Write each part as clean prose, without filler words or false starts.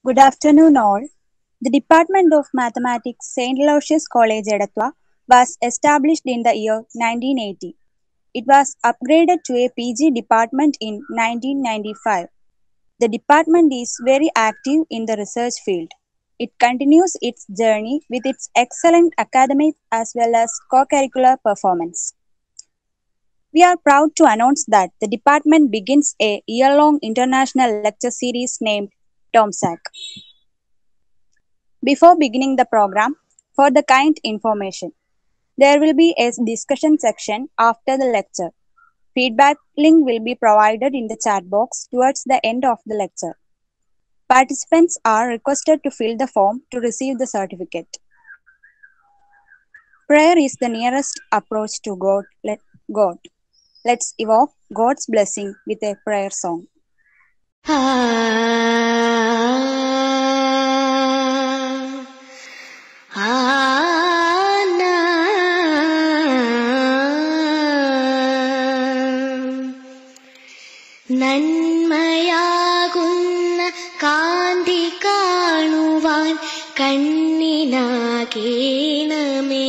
Good afternoon, all. The Department of Mathematics, St. Aloysius College, Edatwa, was established in the year 1980. It was upgraded to a PG department in 1995. The department is very active in the research field. It continues its journey with its excellent academic as well as co-curricular performance. We are proud to announce that the department begins a year-long international lecture series named TOMSAC. Before beginning the program, for the kind information, there will be a discussion section after the lecture. Feedback link will be provided in the chat box towards the end of the lecture. Participants are requested to fill the form to receive the certificate. Prayer is the nearest approach to God. Let's evoke God's blessing with a prayer song. നന്മയാകുന്ന കാന്തി കാണുവാൻ കണ്ണിനാകേണമേ,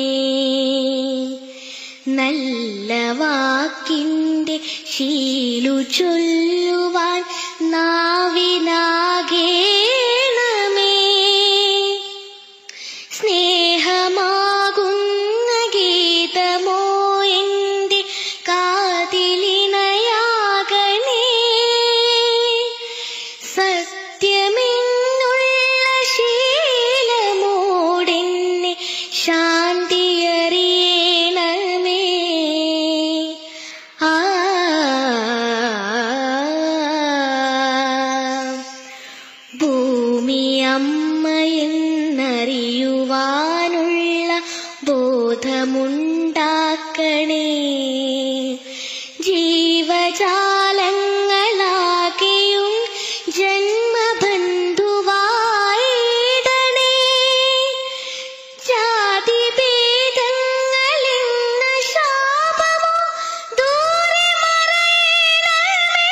നല്ല വാക്കിന്റെ ശീലു ചൊല്ലുവാൻ നാവിനാകേണമേ, സ്നേഹമാകുന്ന ഗീതമോ എന്റെ കാതിലിണയാകണേ, സത്യമെന്നുള്ള ശീലമോടെന്നെ ശാന്തിയറിയണമേ. ഭൂമി അമ്മയെന്നറിയുവാനുള്ള ബോധമുണ്ടാക്കണേ, ജീവജാലങ്ങളാകെയും ജന്മബന്ധുവായിടണേ, ജാതിഭേദങ്ങളെന്ന ശാപമോ ദൂരെ മറയണമേ,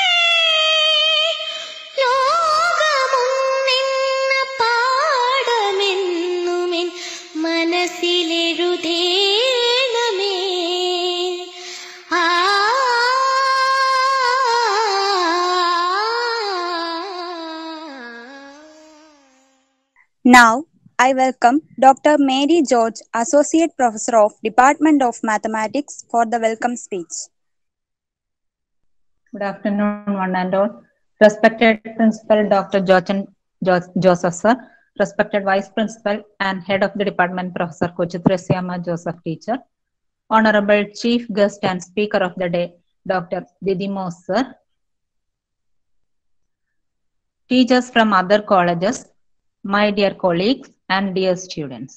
ലോകമൊന്നെന്ന പാഠമെന്നുമെൻ മനസ്സിലെഴുതേണമേ. Now, I welcome Dr. Mary George, Associate Professor of Department of Mathematics, for the welcome speech. Good afternoon, one and all. Respected Principal Dr. Joseph Sir, respected Vice Principal and Head of the Department Professor Kochitresyama Joseph Teacher, Honorable Chief Guest and Speaker of the Day, Dr. Didymos Sir, teachers from other colleges, my dear colleagues and dear students.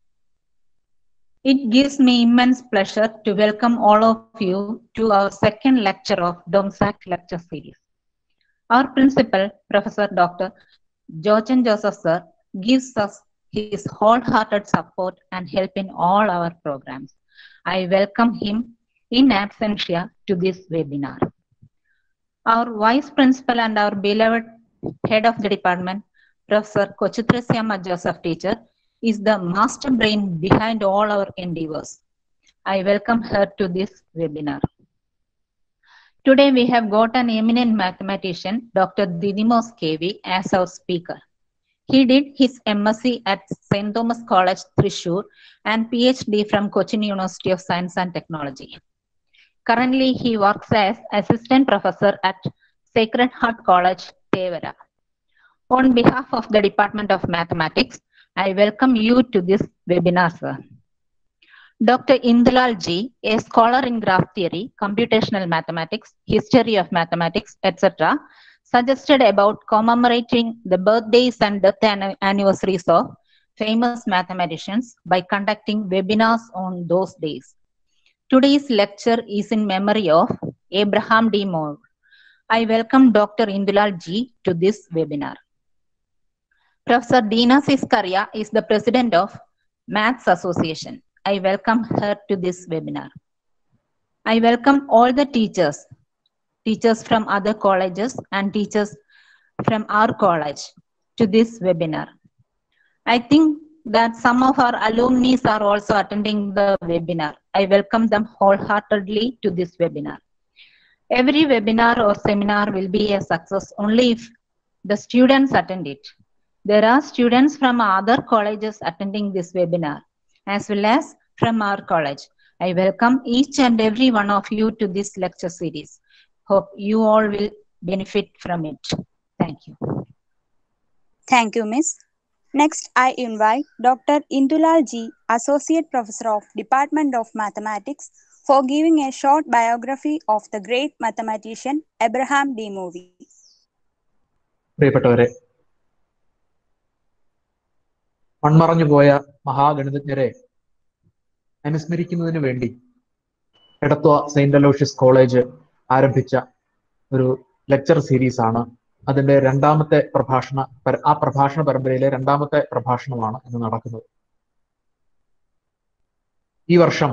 It gives me immense pleasure to welcome all of you to our second lecture of DOMSAC lecture series. Our principal, Professor Dr. Joseph Sir, gives us his wholehearted support and help in all our programs. I welcome him in absentia to this webinar. Our Vice Principal and our beloved Head of the Department, Professor Kochitresyama Joseph Teacher, is the master brain behind all our endeavors. I welcome her to this webinar. Today we have got an eminent mathematician, Dr. Didymos KV, as our speaker. He did his MSc at St. Thomas College, Thrissur, and PhD from Cochin University of Science and Technology. Currently, he works as Assistant Professor at Sacred Heart College, Tevara. On behalf of the Department of Mathematics, I welcome you to this webinar, sir. Dr. Indulal G, a scholar in graph theory, computational mathematics, history of mathematics, etc., suggested about commemorating the birthdays and death anniversaries of famous mathematicians by conducting webinars on those days. Today's lecture is in memory of Abraham D. Moore. I welcome Dr. Indulal G to this webinar. Professor Dina Siskaria is the President of Maths Association. I welcome her to this webinar. I welcome all the teachers from other colleges and teachers from our college. to this webinar. I think that some of our alumni are also attending the webinar. I welcome them wholeheartedly to this webinar. Every webinar or seminar will be a success only if the students attend it. There are students from other colleges attending this webinar as well as from our college. I welcome each and every one of you to this lecture series. Hope you all will benefit from it. Thank you. Thank you, Miss. Next, I invite Dr. Indulal G, Associate Professor of Department of Mathematics, for giving a short biography of the great mathematician Abraham D. Movie. പ്രിയപ്പെട്ടവരെ, മൺമറഞ്ഞുപോയ മഹാഗണിതജ്ഞരെ അനുസ്മരിക്കുന്നതിന് വേണ്ടി Edathua Saint Aloysius college ആരംഭിച്ച ഒരു lecture series ആണ്. അതിന്റെ രണ്ടാമത്തെ പ്രഭാഷണ പരമ്പരയിലെ രണ്ടാമത്തെ പ്രഭാഷണമാണ് ഇന്ന് നടക്കുന്നത്. ഈ വർഷം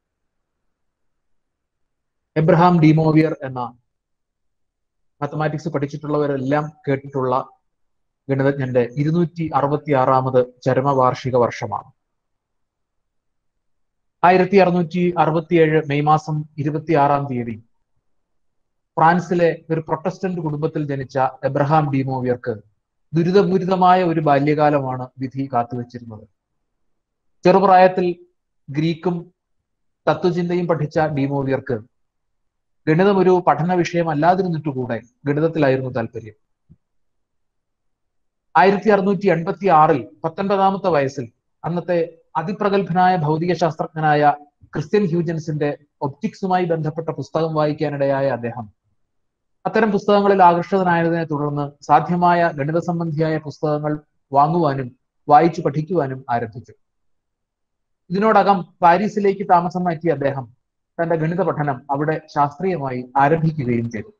എബ്രഹാം ഡി മോവിയർ എന്ന മാത്തമാറ്റിക്സ് പഠിച്ചിട്ടുള്ളവരെല്ലാം കേട്ടിട്ടുള്ള ഗണിതജ്ഞന്റെ 266ാമത് ചരമവാർഷിക വർഷമാണ്. 1667 മെയ് മാസം 26-ാം തീയതി ഫ്രാൻസിലെ ഒരു പ്രൊട്ടസ്റ്റന്റ് കുടുംബത്തിൽ ജനിച്ച എബ്രഹാം ഡി മോവിയർക്ക് ദുരിതപൂരിതമായ ഒരു ബാല്യകാലമാണ് വിധി കാത്തുവച്ചിരുന്നത്. ചെറുപ്രായത്തിൽ ഗ്രീക്കും തത്വചിന്തയും പഠിച്ച ഡി മോവിയർക്ക് ഗണിതം ഒരു പഠന വിഷയമല്ലാതിരുന്നിട്ടുകൂടെ ഗണിതത്തിലായിരുന്നു താല്പര്യം. 1686-ൽ 19ാമത്തെ വയസ്സിൽ അന്നത്തെ അതിപ്രഗത്ഭനായ ഭൗതിക ശാസ്ത്രജ്ഞനായ ക്രിസ്ത്യൻ ഹ്യൂജൻസിന്റെ ഒപ്റ്റിക്സുമായി ബന്ധപ്പെട്ട പുസ്തകം വായിക്കാനിടയായ അദ്ദേഹം അത്തരം പുസ്തകങ്ങളിൽ ആകർഷിതനായതിനെ തുടർന്ന് സാധ്യമായ ഗണിത സംബന്ധിയായ പുസ്തകങ്ങൾ വാങ്ങുവാനും വായിച്ചു പഠിക്കുവാനും ആരംഭിച്ചു. ഇതിനോടകം പാരീസിലേക്ക് താമസം മാറ്റിയ അദ്ദേഹം തന്റെ ഗണിത പഠനം അവിടെ ശാസ്ത്രീയമായി ആരംഭിക്കുകയും ചെയ്തു.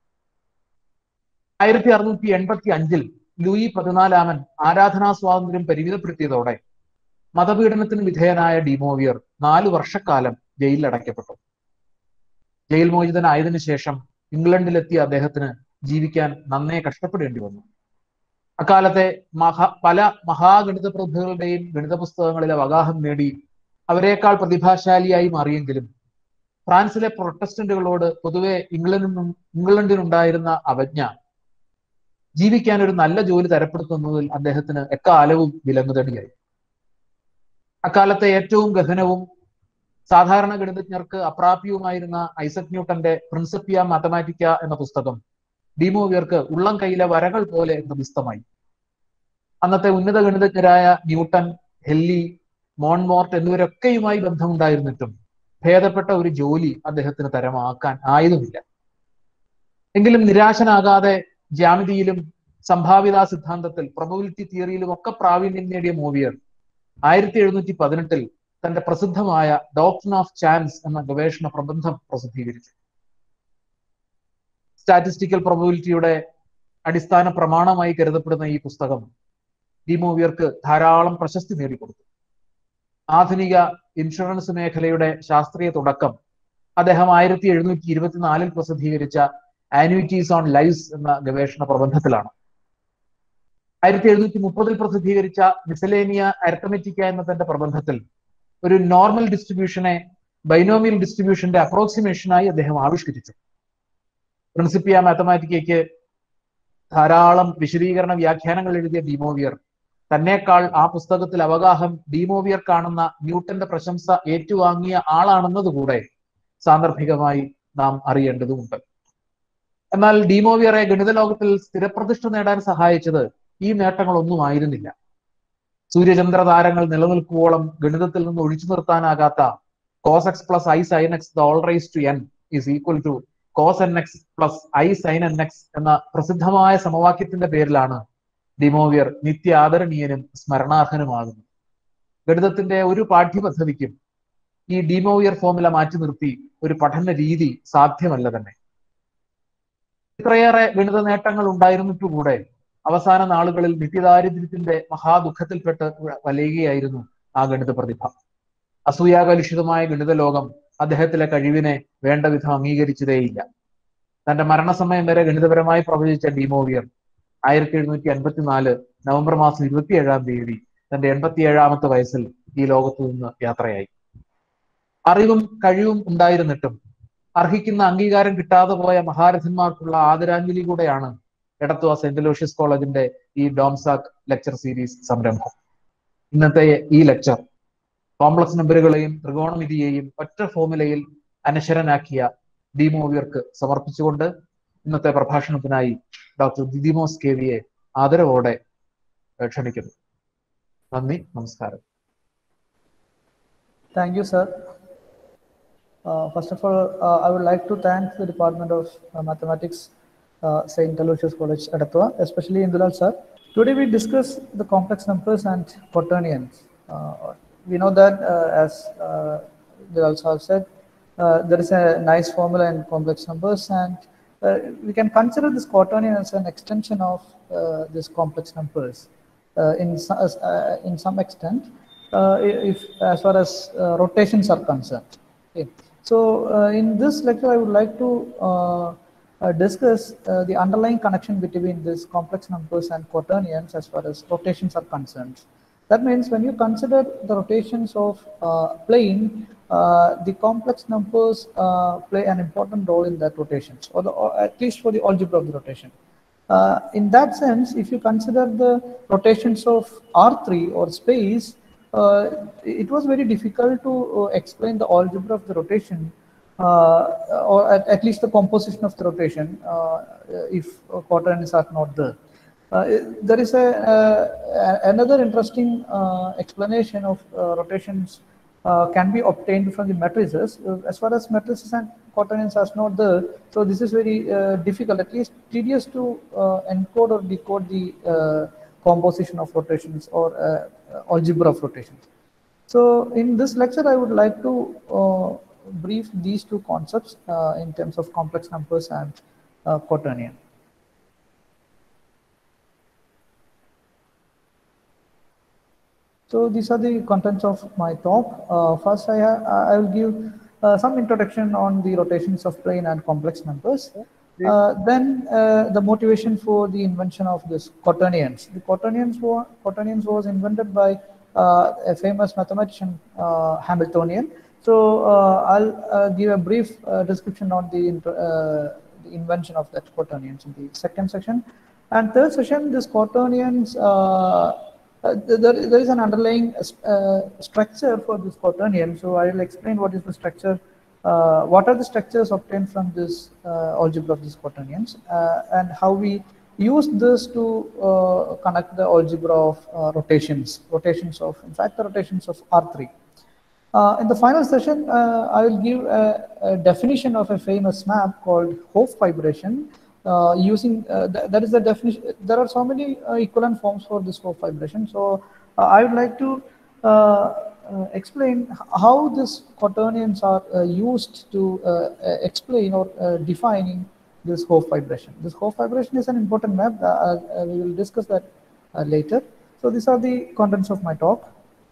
1685-ൽ ലൂയി 14 ആരാധനാ സ്വാതന്ത്ര്യം പരിമിതപ്പെടുത്തിയതോടെ മതപീഡനത്തിന് വിധേയനായ ഡി മോവിയർ 4 വർഷക്കാലം ജയിലിൽ അടയ്ക്കപ്പെട്ടു. ജയിൽ മോചിതനായതിനു ശേഷം ഇംഗ്ലണ്ടിലെത്തിയ അദ്ദേഹത്തിന് ജീവിക്കാൻ നന്നേ കഷ്ടപ്പെടേണ്ടി വന്നു. അക്കാലത്തെ പല മഹാഗണിത പ്രതിഭകളുടെയും ഗണിത പുസ്തകങ്ങളിൽ അവഗാഹം നേടി അവരെക്കാൾ പ്രതിഭാശാലിയായി മാറിയെങ്കിലും ഫ്രാൻസിലെ പ്രൊട്ടസ്റ്റന്റുകളോട് പൊതുവെ ഇംഗ്ലണ്ടിനുണ്ടായിരുന്ന അവജ്ഞ ജീവിക്കാൻ ഒരു നല്ല ജോലി തരപ്പെടുത്തുന്നതിൽ അദ്ദേഹത്തിന് എക്കാലവും വിലങ്ങുതടിയായി. അക്കാലത്തെ ഏറ്റവും ഗഹനവും സാധാരണ ഗണിതജ്ഞർക്ക് അപ്രാപ്യവുമായിരുന്ന ഐസക് ന്യൂട്ടന്റെ പ്രിൻസിപ്പിയ മാത്തമാറ്റിക്ക എന്ന പുസ്തകം ഡി മോവിയർക്ക് ഉള്ളം കൈയിലെ വരകൾ പോലെ ഹൃദിസ്ഥമായി. അന്നത്തെ ഉന്നത ഗണിതജ്ഞരായ ന്യൂട്ടൻ, ഹെല്ലി, മോൺമോർട്ട് എന്നിവരൊക്കെയുമായി ബന്ധമുണ്ടായിരുന്നിട്ടും ഭേദപ്പെട്ട ഒരു ജോലി അദ്ദേഹത്തിന് തരമാക്കാൻ ആയതുമില്ല. എങ്കിലും നിരാശനാകാതെ ജ്യാമിതിയിലും സംഭാവ്യതാ സിദ്ധാന്തത്തിൽ പ്രൊബബിലിറ്റി തിയറിയിലും ഒക്കെ പ്രാവീണ്യം നേടിയ മോവിയർ 1718-ൽ തന്റെ പ്രസിദ്ധമായ ഡോക്ട്രിൻ ഓഫ് ചാൻസ് എന്ന ഗവേഷണ പ്രബന്ധം പ്രസിദ്ധീകരിച്ചു. സ്റ്റാറ്റിസ്റ്റിക്കൽ പ്രൊബബിലിറ്റിയുടെ അടിസ്ഥാന പ്രമാണമായി കരുതപ്പെടുന്ന ഈ പുസ്തകം ഡി മോവിയർക്ക് ധാരാളം പ്രശസ്തി നേടിക്കൊടുത്തു. ആധുനിക ഇൻഷുറൻസ് മേഖലയുടെ ശാസ്ത്രീയ തുടക്കം അദ്ദേഹം 1724-ൽ പ്രസിദ്ധീകരിച്ച ആന്യൂറ്റീസ് ഓൺ ലൈവ്സ് എന്ന ഗവേഷണ പ്രബന്ധത്തിലാണ്. 1730-ൽ പ്രസിദ്ധീകരിച്ച മിസലേനിയ അരിത്തമെറ്റിക്ക എന്ന തന്റെ പ്രബന്ധത്തിൽ ഒരു നോർമൽ ഡിസ്ട്രിബ്യൂഷനെ ബൈനോമിയൽ ഡിസ്ട്രിബ്യൂഷന്റെ അപ്രോക്സിമേഷനായി അദ്ദേഹം ആവിഷ്കരിച്ചു. പ്രിൻസിപ്പിയ മാത്തമാറ്റിക്കയ്ക്ക് ധാരാളം വിശദീകരണ വ്യാഖ്യാനങ്ങൾ എഴുതിയ ഡി മോവിയർ തന്നെക്കാൾ ആ പുസ്തകത്തിൽ അവഗാഹം ഡി മോവിയർ കാണുന്ന ന്യൂട്ടന്റെ പ്രശംസ ഏറ്റുവാങ്ങിയ ആളാണെന്നതുകൂടെ സാന്ദർഭികമായി നാം അറിയേണ്ടതുണ്ട്. എന്നാൽ ഡി മോവിയറെ ഗണിത ലോകത്തിൽ സ്ഥിരപ്രതിഷ്ഠ നേടാൻ സഹായിച്ചത് ഈ നേട്ടങ്ങളൊന്നും ആയിരുന്നില്ല. സൂര്യചന്ദ്ര താരങ്ങൾ നിലനിൽക്കുവോളം ഗണിതത്തിൽ നിന്ന് ഒഴിച്ചു നിർത്താനാകാത്ത cos x plus i sin x the all raised to n is equal to cos nx plus i sin nx എന്ന പ്രസിദ്ധമായ സമവാക്യത്തിന്റെ പേരിലാണ് ഡി മോവിയർ നിത്യ ആദരണീയനും സ്മരണാർഹനുമാകുന്നത്. ഗണിതത്തിന്റെ ഒരു പാഠ്യപദ്ധതിക്കും ഈ ഡി മോവിയർ ഫോർമുല മാറ്റി നിർത്തി ഒരു പഠന രീതി സാധ്യമല്ല തന്നെ. ഇത്രയേറെ ഗണിത നേട്ടങ്ങൾ ഉണ്ടായിരുന്നിട്ടുകൂടെ അവസാന നാളുകളിൽ നിത്യദാരിദ്ര്യത്തിന്റെ മഹാദുഃഖത്തിൽപ്പെട്ട് വലയുകയായിരുന്നു ആ ഗണിത പ്രതിഭ. അസൂയാകലുഷിതമായ ഗണിത ലോകം അദ്ദേഹത്തിലെ കഴിവിനെ വേണ്ട വിധം അംഗീകരിച്ചതേയില്ല. തന്റെ മരണസമയം വരെ ഗണിതപരമായി പ്രവചിച്ച ഡി മോവിയർ 1754 നവംബർ മാസം 27 തന്റെ 87 വയസ്സിൽ ഈ ലോകത്തു നിന്ന് യാത്രയായി. അറിവും കഴിവും ഉണ്ടായിരുന്നിട്ടും അർഹിക്കുന്ന അംഗീകാരം കിട്ടാതെ പോയ മഹാരഥന്മാർക്കുള്ള ആദരാഞ്ജലി കൂടെയാണ് എടത്വ സെന്റ് അലോഷ്യസ് കോളേജിന്റെ ഈ ഡോംസാക് ലെക്ചർ സീരീസ് സംരംഭം. ഇന്നത്തെ ഈ ലെക്ചർ കോംപ്ലക്സ് നമ്പറുകളെയും ത്രികോണമിതിയെയും ഒറ്റ ഫോർമുലയിൽ അനശ്വരനാക്കിയ ഡീമോവിയർക്ക് സമർപ്പിച്ചുകൊണ്ട് ഇന്നത്തെ പ്രഭാഷണത്തിനായി ഡോക്ടർ ദിദിമോസ് കെവിയെ ആദരവോടെ ക്ഷണിക്കുന്നു. നന്ദി, നമസ്കാരം. Thank you, sir. First of all, I would like to thank the Department of Mathematics, St. Aloysius College, Edatwa, especially Indulal sir. Today we discuss the complex numbers and quaternions. We know that, as Indulal sir said, there is a nice formula in complex numbers, and we can consider this quaternion as an extension of this complex numbers in some extent, if as far as rotations are concerned. Okay. So in this lecture, I would like to discuss the underlying connection between these complex numbers and quaternions as far as rotations are concerned. That means when you consider the rotations of plane, the complex numbers play an important role in that rotations, or at least for the algebra of the rotation. In that sense, if you consider the rotations of R3 or space, it was very difficult to explain the algebra of the rotation, or at least the composition of the rotation, if quaternions are not there. There is another interesting explanation of rotations can be obtained from the matrices. As far as matrices and quaternions are not there, so this is very difficult, at least tedious to encode or decode the composition of rotations or algebra of rotations. So in this lecture, I would like to brief these two concepts in terms of complex numbers and quaternion. So these are the contents of my talk. First, I will give some introduction on the rotations of plane and complex numbers. Then the motivation for the invention of this quaternions. The quaternions was invented by a famous mathematician, Hamiltonian. So I'll give a brief description on the invention of that quaternions in the second section. And third section, this quaternions, there is an underlying structure for this quaternion. So I will explain what is the structure, what are the structures obtained from this algebra of these quaternions, and how we use this to connect the algebra of rotations of, in fact, the rotations of R3. In the final session, I will give a definition of a famous map called Hopf vibration. Using that is the definition. There are so many equivalent forms for this Hopf vibration. So I would like to explain how these quaternions are used to explain or defining this Hopf vibration. This Hopf vibration is an important map. We will discuss that later. So these are the contents of my talk.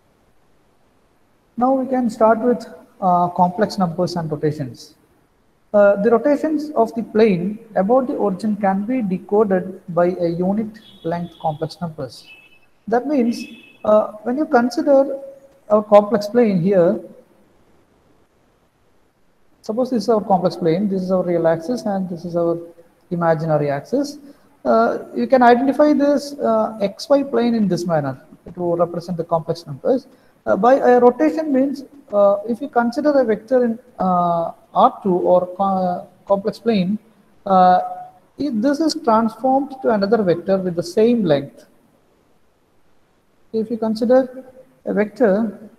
Now we can start with complex numbers and rotations. The rotations of the plane about the origin can be decoded by a unit length complex numbers. That means when you consider our complex plane here, suppose this is our complex plane, this is our real axis, and this is our imaginary axis. You can identify this xy plane in this manner to represent the complex numbers. By a rotation means if you consider a vector in R2 or complex plane, if this is transformed to another vector with the same length. If you consider a vector,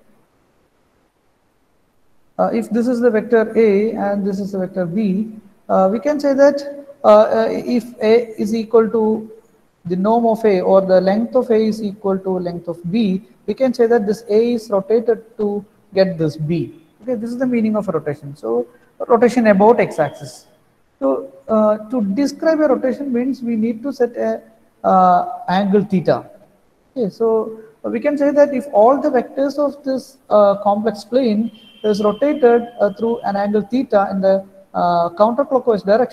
if this is the vector A and this is the vector B, we can say that if A is equal to the norm of A, or the length of A is equal to length of B, we can say that this A is rotated to get this B. Okay, this is the meaning of a rotation. So rotation about x-axis. So to describe a rotation means we need to set a angle theta. Okay, so we can say that if all the vectors of this complex plane is rotated through an angle theta in the counterclockwise direction,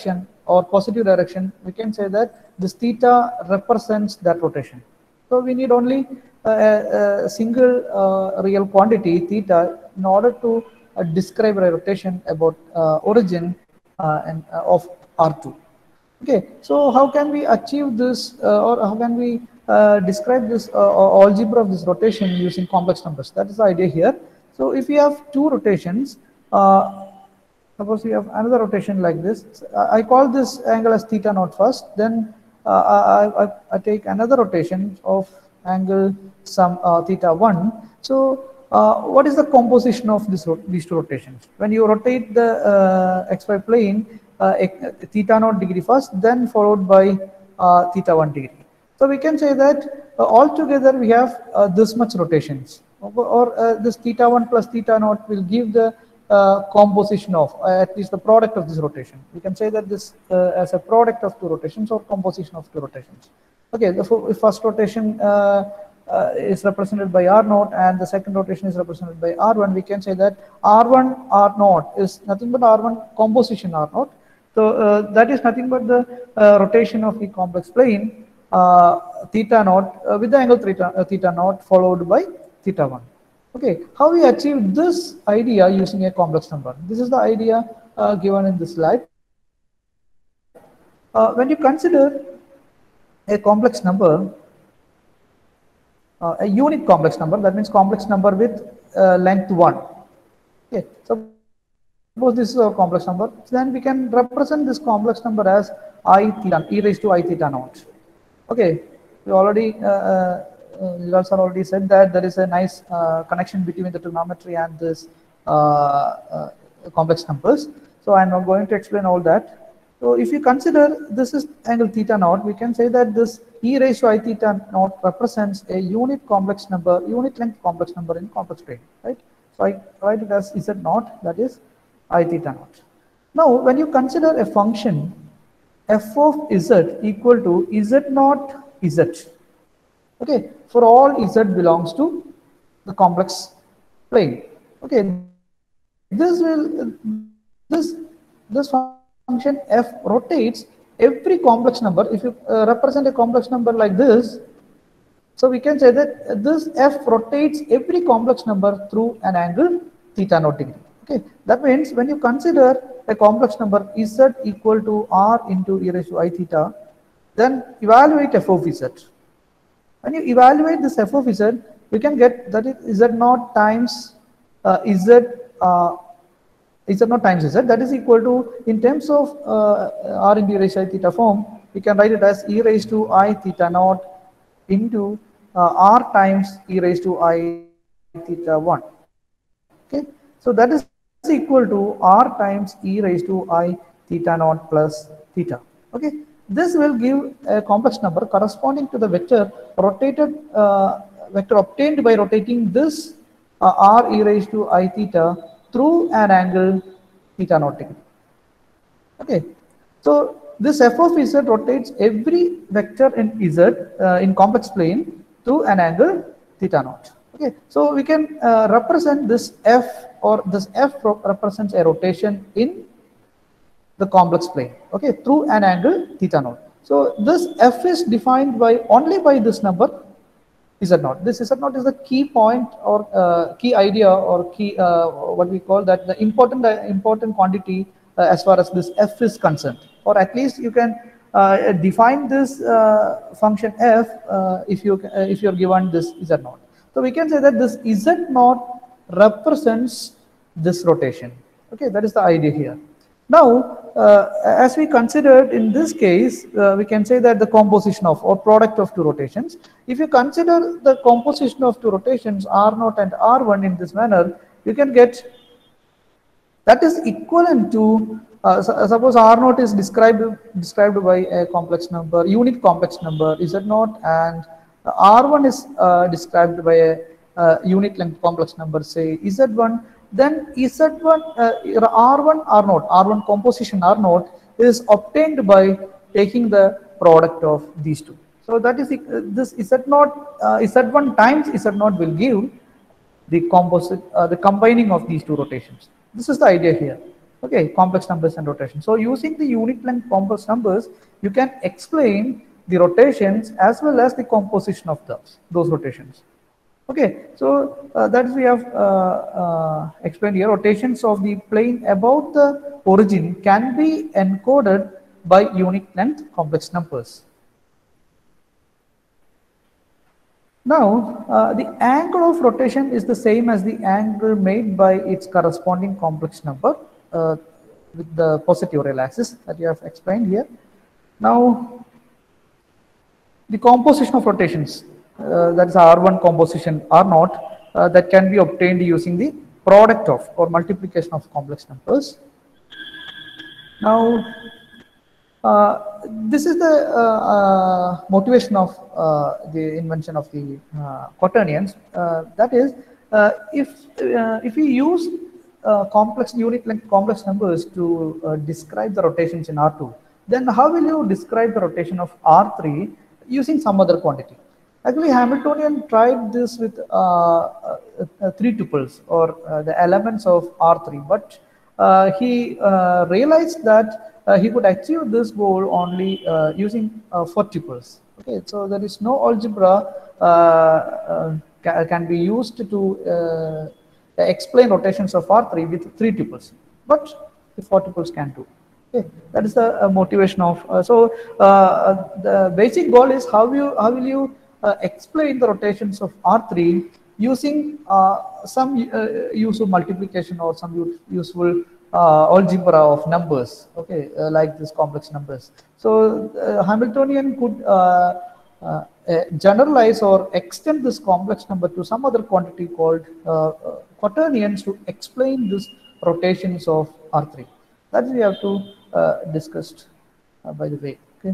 or positive direction, we can say that this theta represents that rotation. So we need only a single real quantity theta in order to describe a rotation about origin of R2. Okay, so how can we achieve this, or how can we describe this algebra of this rotation using complex numbers? That is the idea here. So if we have two rotations, suppose we have another rotation like this. I call this angle as theta naught first, then I take another rotation of angle some theta 1. So what is the composition of these two rotations? When you rotate the xy plane, theta naught degree first, then followed by theta 1 degree. So we can say that altogether we have this much rotations, or this theta 1 plus theta naught will give the composition of at least the product of this rotation. We can say that this as a product of two rotations or composition of two rotations. Okay, the first rotation is represented by R0 and the second rotation is represented by R1. We can say that R1 R0 is nothing but R1 composition R0. So that is nothing but the rotation of the complex plane theta naught with the angle theta naught followed by theta 1. Okay, how we achieve this idea using a complex number? This is the idea given in this slide. When you consider a complex number, a unit complex number, that means complex number with length 1. Okay, suppose this is a complex number, then we can represent this complex number as I theta, e raised to I theta naught. Okay, we already Nilal sir already said that there is a nice connection between the trigonometry and this complex numbers. So I am not going to explain all that. So if you consider this is angle theta naught, we can say that this e raised to I theta naught represents a unit complex number, unit length complex number in complex plane, right? So I write it as z naught, that is I theta naught. Now when you consider a function f of z equal to z naught z, okay, for all z belongs to the complex plane. Okay, this function f rotates every complex number. If you represent a complex number like this, so we can say that this f rotates every complex number through an angle theta naught degree. Okay, that means when you consider a complex number z equal to r into e raised to I theta, then evaluate f of z. When you evaluate this f of z, we can get that is z naught times z naught times z, that is equal to, in terms of r into e raised to I theta form, we can write it as e raised to I theta naught into r times e raised to I theta 1. Okay, so that is equal to r times e raised to I theta naught plus theta. Okay, this will give a complex number corresponding to the vector rotated vector obtained by rotating this r e raised to I theta through an angle theta naught degree. Okay, so this f of z rotates every vector in z in complex plane through an angle theta naught. Okay, so we can represent this f, or this f represents a rotation in the complex plane, okay, through an angle theta naught. So this f is defined by only by this number z naught. This z naught is the key point, or key idea, or key what we call that the important quantity as far as this f is concerned. Or at least you can define this function f if you are given this z naught. So we can say that this z naught represents this rotation. Okay, that is the idea here. Now, as we considered in this case, we can say that the composition of, or product of two rotations. If you consider the composition of two rotations R0 and R1 in this manner, you can get that is equivalent to suppose R0 is described by a complex number, unit complex number Z0, and R1 is described by a unit length complex number, say Z1. Then Z1, R1 R0, R1 composition R0 is obtained by taking the product of these two. So that is this Z0, Z1 times Z0 will give the composite, the combining of these two rotations. This is the idea here. Okay, complex numbers and rotation. So using the unit length complex numbers, you can explain the rotations as well as the composition of those rotations. Okay, so that we have explained here. Rotations of the plane about the origin can be encoded by unit length complex numbers. Now, the angle of rotation is the same as the angle made by its corresponding complex number with the positive real axis that you have explained here. Now, the composition of rotations, that is R1 composition, R0, that can be obtained using the product of or multiplication of complex numbers. Now, this is the motivation of the invention of the quaternions. That is, if we use complex unit length complex numbers to describe the rotations in R2, then how will you describe the rotation of R3 using some other quantity? Actually, Hamiltonian tried this with 3 tuples or the elements of R3, but he realized that he could achieve this goal only using 4 tuples. Okay, so there is no algebra can be used to explain rotations of R3 with 3 tuples, but the 4 tuples can do. Okay, that is the motivation of. The basic goal is how will you explain the rotations of R3 using some use of multiplication or some useful algebra of numbers, okay, like these complex numbers. So Hamiltonian could generalize or extend this complex number to some other quantity called quaternions to explain this rotations of R3. That we have to discussed by the way. Okay.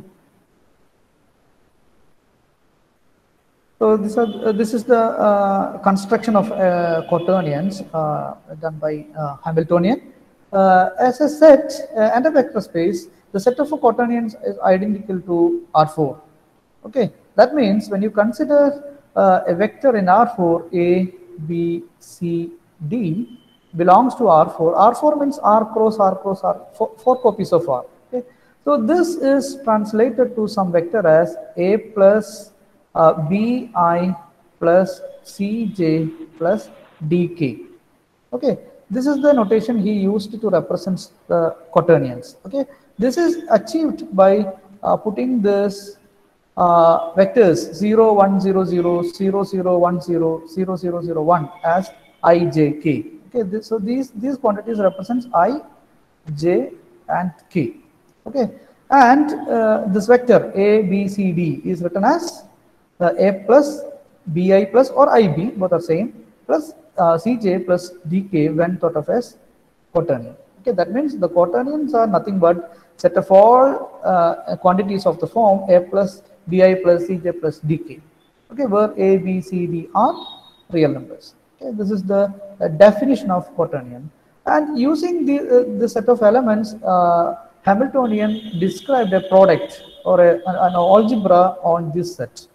So this is the construction of quaternions done by Hamiltonian. As a set and a vector space, the set of quaternions is identical to R4. Okay, that means when you consider a vector in R4, A, B, C, D belongs to R4. R4 means R cross R cross R, four copies of R. Okay, so this is translated to some vector as A plus Bi plus Cj plus Dk. Okay, this is the notation he used to represent the quaternions. Okay, this is achieved by putting this vectors 0, 1, 0, 0, 0, 0, 1, 0, 0, 0, 0, 1 as I, J, K. Okay, so these quantities represents I, J, and K. Okay, and this vector A, B, C, D is written as A plus Bi plus or Ib, both are same, plus Cj plus Dk when thought of as quaternion. Okay, that means the quaternions are nothing but set of all quantities of the form A plus Bi plus Cj plus Dk. Okay, where A, B, C, D are real numbers. Okay, this is the definition of quaternion. And using the set of elements, Hamiltonian described a product or an algebra on this set.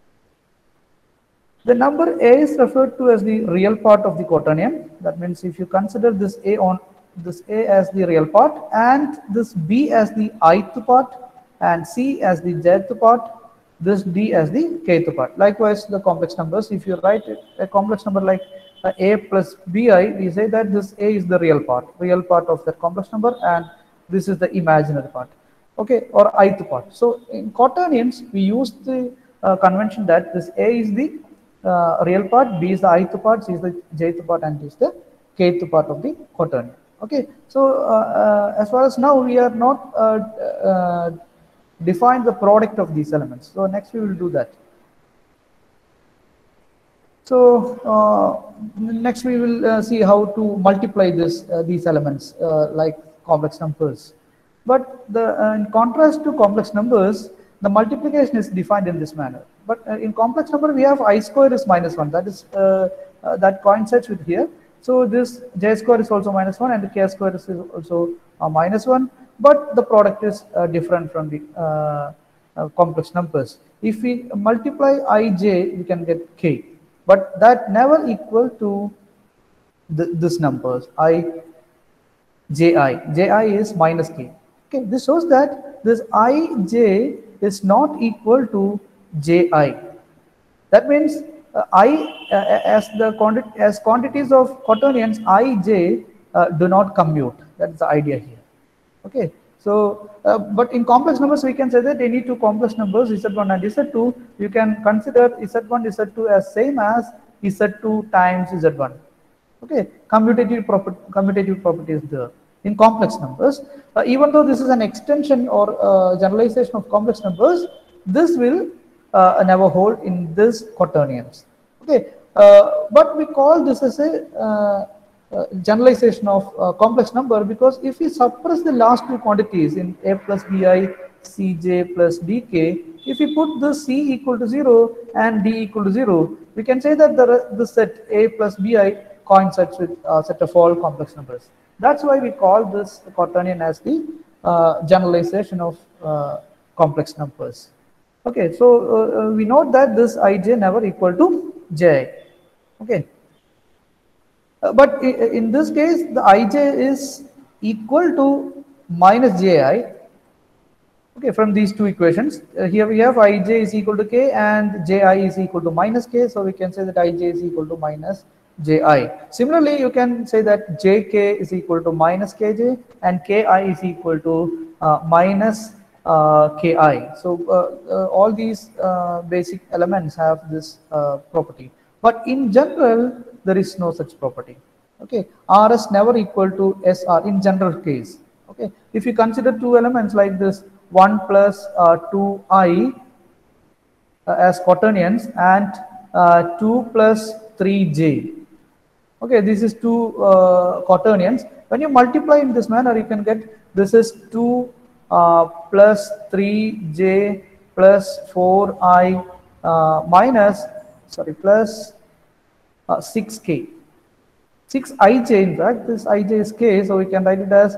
The number A is referred to as the real part of the quaternion. That means if you consider this A as the real part and this B as the ith part and C as the jth part, this D as the kth part. Likewise, the complex numbers, if you write a complex number like A plus Bi, we say that this A is the real part of that complex number, and this is the imaginary part, okay, or ith part. So in quaternions, we use the convention that this A is the real part, B is the ith part, C is the jth part, and D is the kth part of the quaternion. Okay, so as far as now, we are not define the product of these elements. So next we will do that. So next we will see how to multiply these elements like complex numbers. But in contrast to complex numbers, the multiplication is defined in this manner. But in complex number, we have I square is -1. That is that coincides with here. So this J square is also -1 and the K square is also -1. But the product is different from the complex numbers. If we multiply Ij, we can get K. But that never equal to this numbers I Ji is minus k. Okay, this shows that this ij is not equal to ji. That means I as quantities of quaternions ij do not commute. That's the idea here. Okay, so but in complex numbers we can say that any two complex numbers z1 and z2, you can consider z1 z2 as same as z2 times z1. Okay, commutative property is there in complex numbers. Even though this is an extension or generalization of complex numbers, this will never hold in this quaternions. Okay, but we call this as a generalization of complex number, because if we suppress the last two quantities in a plus bi, cj plus dk, if we put the c equal to 0 and d equal to 0, we can say that the set a plus bi coincides with set of all complex numbers. That's why we call this quaternion as the generalization of complex numbers. Okay, so we note that this ij never equal to ji. Okay, but in this case the ij is equal to minus ji. Okay, from these two equations, here we have ij is equal to k and ji is equal to minus k, so we can say that ij is equal to minus ji. Similarly, you can say that jk is equal to minus kj and ki is equal to minus ki. So all these basic elements have this property, but in general there is no such property. Okay, rs never equal to sr in general case. Okay, if you consider two elements like this 1 plus 2i as quaternions and 2 plus 3j. Okay, this is two quaternions. When you multiply in this manner, you can get this is 2 plus 3j plus 4i plus 6k. 6ij, in fact, this ij is k, so we can write it as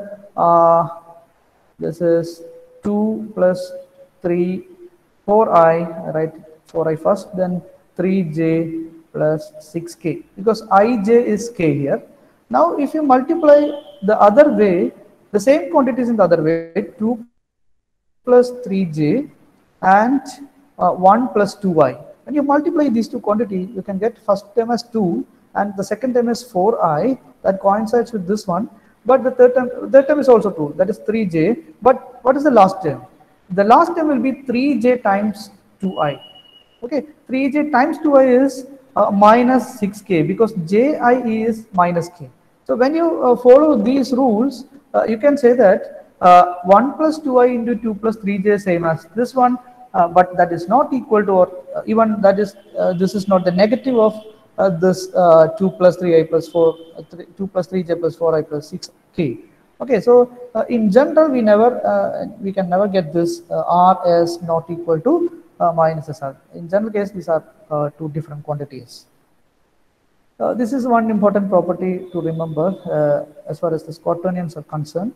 this is 2 plus 3, 4i, right? 4i first, then 3j plus 6k, because ij is k here. Now, if you multiply the other way, the same quantities in the other way, 2 plus 3j and 1 plus 2i. When you multiply these two quantities, you can get first term as 2 and the second term is 4i, that coincides with this one. But the third term is also 2, that is 3j. But what is the last term? The last term will be 3j times 2i. Okay, 3j times 2i is minus 6k, because ji is minus k. So when you follow these rules, you can say that 1 plus 2i into 2 plus 3j is same as this one, but that is not equal to, or even that is this is not the negative of this 2 plus 3i plus 4, 2 plus 3j plus 4i plus 6k. Okay, so in general we can never get this r as not equal to minus sr. In general case, these are two different quantities. This is one important property to remember as far as the quaternions are concerned.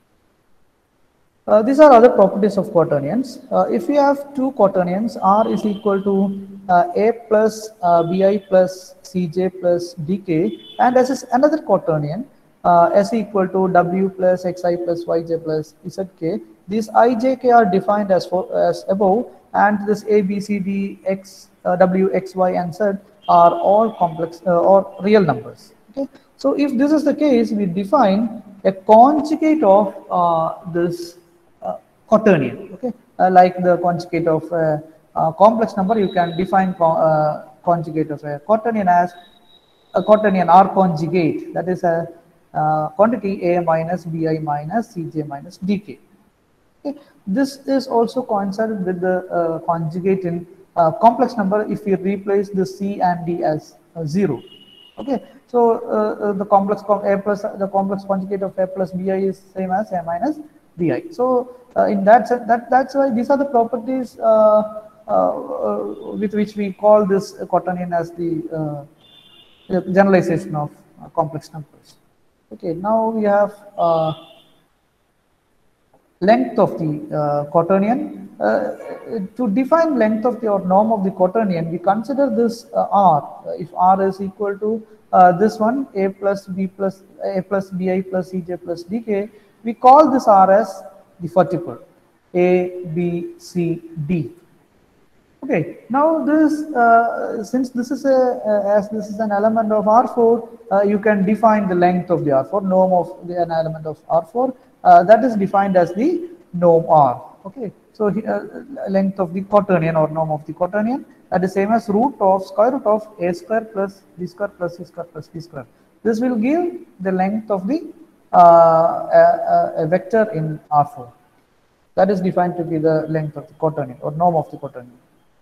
These are other properties of quaternions. If we have two quaternions, r is equal to a plus bi plus cj plus dk, and as is another quaternion, s equal to w plus xi plus yj plus zk. These ijk are defined as above, and this a, b, c, d, x, w, x, y, and z are all complex or real numbers. Okay, so if this is the case, we define a conjugate of this quaternion. Okay, like the conjugate of a complex number, you can define conjugate of a quaternion as a quaternion R conjugate, that is a quantity a minus bi minus cj minus dk. Okay, this is also coincided with the conjugate in complex number if we replace the c and d as 0. Okay, so the complex conjugate of a plus bi is same as a minus bi. So in that sense, that's why these are the properties with which we call this quaternion as the generalization of complex numbers. Okay, now we have length of the quaternion. To define length of the or norm of the quaternion, we consider this r. If r is equal to this one a plus b plus a plus bi plus cj plus dk, we call this R as the four tuple a, b, c, d. Okay, now this since this is as this is an element of R4, you can define the length of the R4, norm of an element of R4, that is defined as the norm R. Okay, so length of the quaternion or norm of the quaternion, that is same as root of square root of a square plus b square plus c square plus d square. This will give the length of the a vector in R4. That is defined to be the length of the quaternion or norm of the quaternion.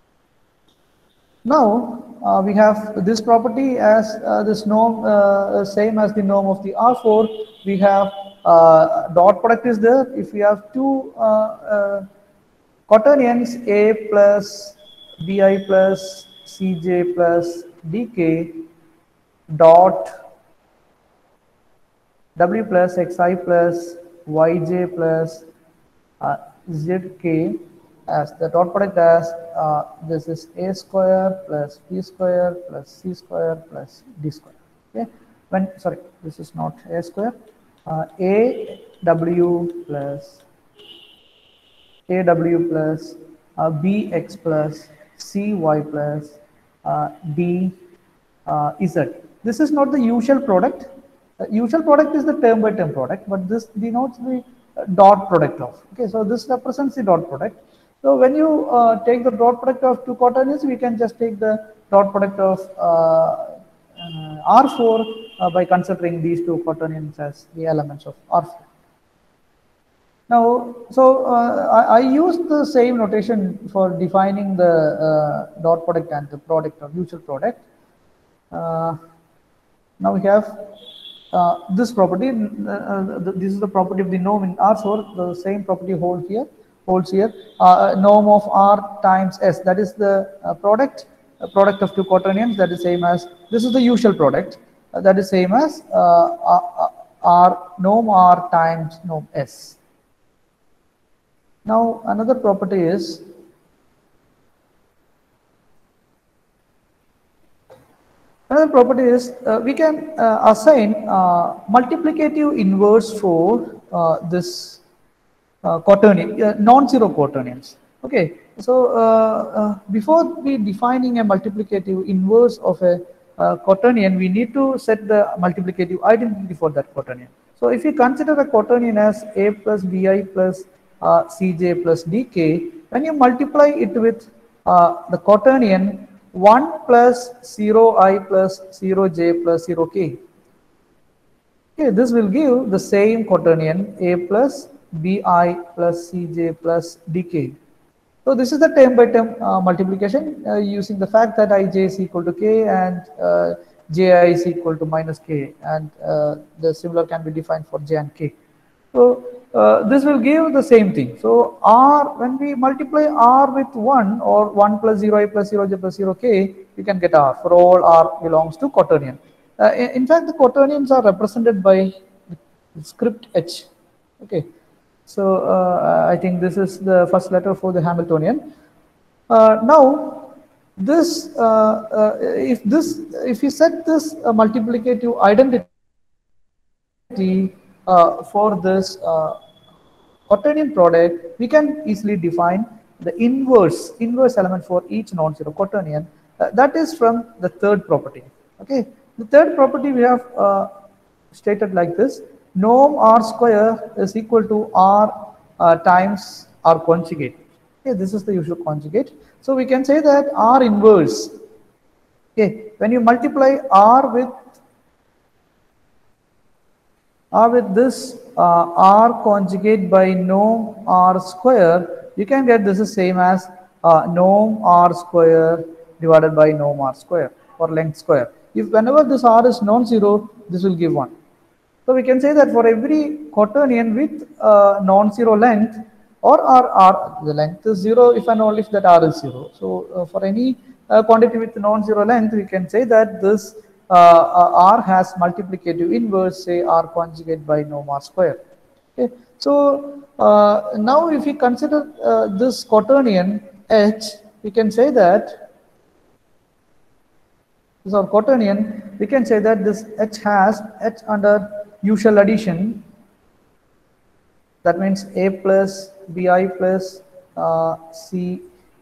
Now we have this property as this norm same as the norm of the R4. We have dot product is there. If we have two quaternions a plus bi plus cj plus dk dot w plus xi plus yj plus zk, as the dot product as this is a square plus b square plus c square plus d square. Okay, when sorry, this is not a square, a w plus bx plus cy plus d z. This is not the usual product. Usual product is the term by term product, but this denotes the dot product of. Okay, so this represents the dot product. So when you take the dot product of two quaternions, we can just take the dot product of R4 by considering these two quaternions as the elements of R4. Now, so I used the same notation for defining the dot product and the product or mutual product. Now we have this property. This is the property of the norm in R4. The same property holds here. Norm of R times S. That is the product of two quaternions. That is same as, this is the usual product. That is same as R norm R times norm S. Now another property is we can assign multiplicative inverse for this quaternion, non-zero quaternions. Okay, so before we defining a multiplicative inverse of a quaternion, we need to set the multiplicative identity for that quaternion. So if you consider a quaternion as a plus bi plus cj plus dk, when you multiply it with the quaternion 1 plus 0i plus 0j plus 0k, okay, this will give the same quaternion a plus bi plus cj plus dk. So this is the term by term multiplication using the fact that ij is equal to k and ji is equal to minus k, and the similar can be defined for j and k. So this will give the same thing. So R, when we multiply R with 1 or 1 plus 0i plus 0j plus 0k, you can get R for all R belongs to quaternion. In fact, the quaternions are represented by the script H. Okay, so I think this is the first letter for the Hamiltonian. Now this if you set this multiplicative identity for this quaternion product, we can easily define the inverse element for each non-zero quaternion. That is from the third property. Okay, the third property we have stated like this: norm R square is equal to R times R conjugate. Okay, this is the usual conjugate. So we can say that R inverse. Okay, when you multiply R with this R conjugate by norm R square, you can get this is same as norm R square divided by norm R square or length square. If whenever this R is non-zero, this will give 1. So we can say that for every quaternion with non-zero length, or R, the length is 0 if and only if that R is 0. So for any quantity with non-zero length, we can say that this R has multiplicative inverse, say R conjugate by norm R square. Okay. So now if we consider this quaternion H, we can say that this is our quaternion. we can say that this H has H under usual addition. That means A plus Bi plus Cj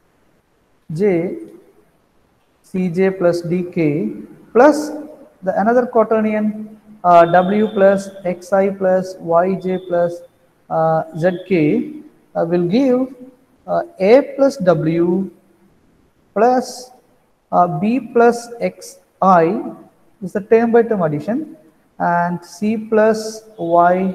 Cj plus Dk plus the another quaternion W plus Xi plus Yj plus Zk will give A plus W plus B plus Xi is the term by term addition, and C plus Y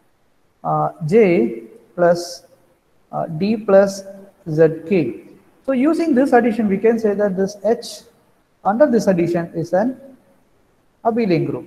J plus D plus Zk. So using this addition, we can say that this H under this addition is an abelian group.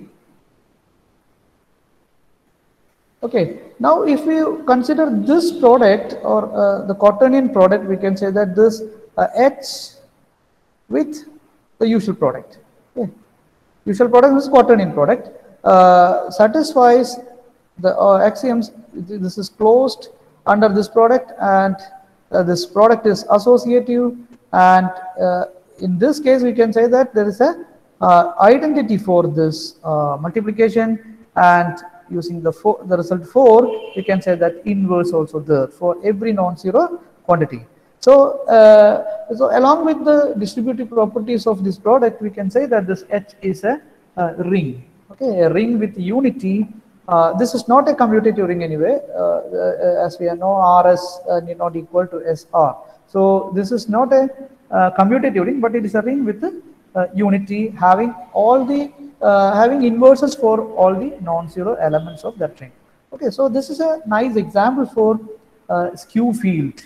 Okay, now if we consider this product or the quaternion product, we can say that this H with the usual product. Okay. Usual product is quaternion product satisfies the axioms. This is closed under this product, and this product is associative, and in this case we can say that there is a identity for this multiplication, and using the result 4 we can say that inverse also there for every non-zero quantity. So, so along with the distributive properties of this product, we can say that this H is a ring. Okay, a ring with unity. This is not a commutative ring anyway, as we know RS not equal to SR. So this is not a commutative ring, but it is a ring with unity, having all the having inverses for all the non-zero elements of that ring. Okay, so this is a nice example for skew field.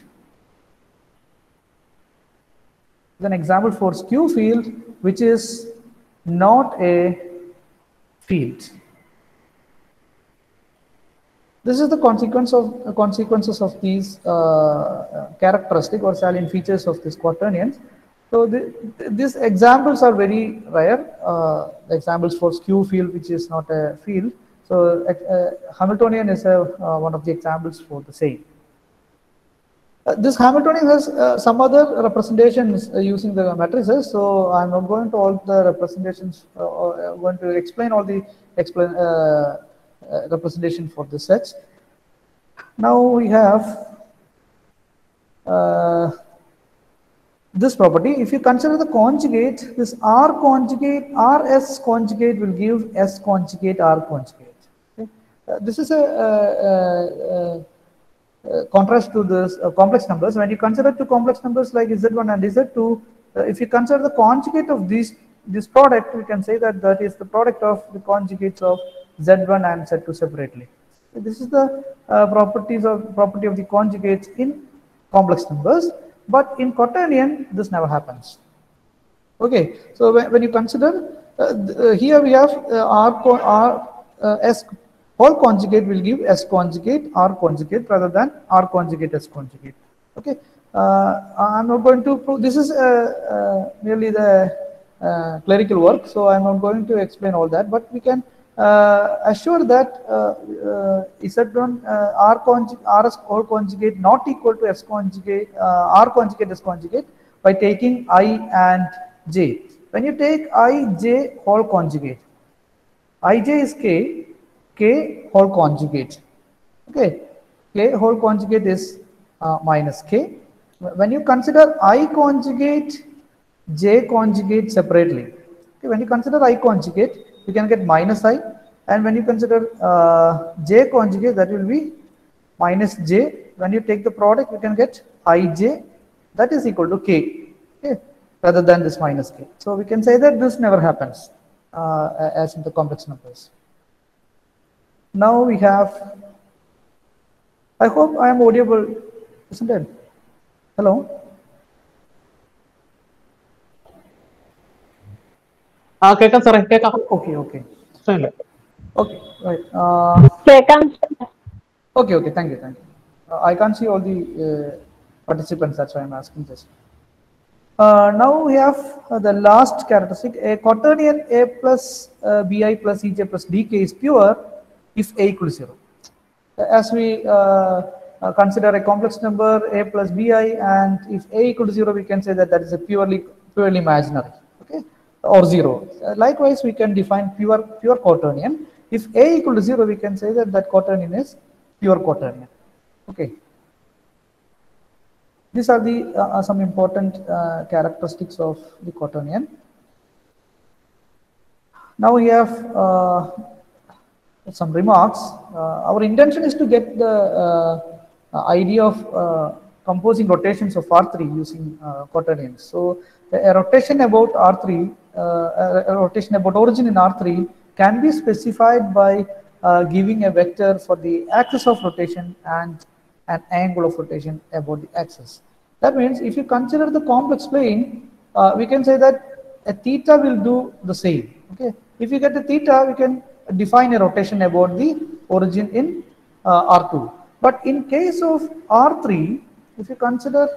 An example for skew field, which is not a field. This is the consequences of these characteristic or salient features of this quaternions. So these examples are very rare. The examples for skew field, which is not a field. So Hamiltonian is one of the examples for the same. This Hamiltonian has some other representations using the matrices, so I'm not going to all the representations, I'm going to explain all the representation for the sets. Now we have this property. If you consider the conjugate, this R conjugate, RS conjugate will give S conjugate R conjugate. Okay? This is a contrast to this complex numbers. When you consider two complex numbers like Z1 and Z2, if you consider the conjugate of this product, we can say that that is the product of the conjugates of Z1 and Z2 separately. This is the property of the conjugates in complex numbers, but in quaternion this never happens. Okay, so when you consider here we have S whole conjugate will give S conjugate R conjugate rather than R conjugate S conjugate. Okay, I'm not going to prove this is merely the clerical work, so I'm not going to explain all that, but we can assure that Z1 RS whole conjugate not equal to S conjugate R conjugate S conjugate by taking I and J. When you take I J whole conjugate, Ij is K whole conjugate. Okay, K whole conjugate is minus K. When you consider I conjugate, J conjugate separately, okay, when you consider I conjugate, you can get minus I, and when you consider J conjugate, that will be minus J. When you take the product, you can get Ij, that is equal to K, okay, rather than this minus K. So we can say that this never happens as in the complex numbers. Now we have, I hope I am audible, isn't it? Hello? Okay, okay. Okay, right. Okay, thank you. I can't see all the participants, that's why I'm asking this. Now we have the last characteristic. A quaternion A plus Bi plus Ej plus Dk is pure if A equals 0. As we consider a complex number A plus Bi, and if A equals 0, we can say that that is a purely imaginary. Okay. or 0. Likewise, we can define pure quaternion. If A equal to 0, we can say that that quaternion is pure quaternion. Okay. These are the some important characteristics of the quaternion. Now we have some remarks. Our intention is to get the idea of composing rotations of R3 using quaternions. So a rotation about R3, a rotation about origin in R3 can be specified by giving a vector for the axis of rotation and an angle of rotation about the axis. That means if you consider the complex plane, we can say that a theta will do the same. Okay. If you get a theta, we can define a rotation about the origin in R2. But in case of R3, if you consider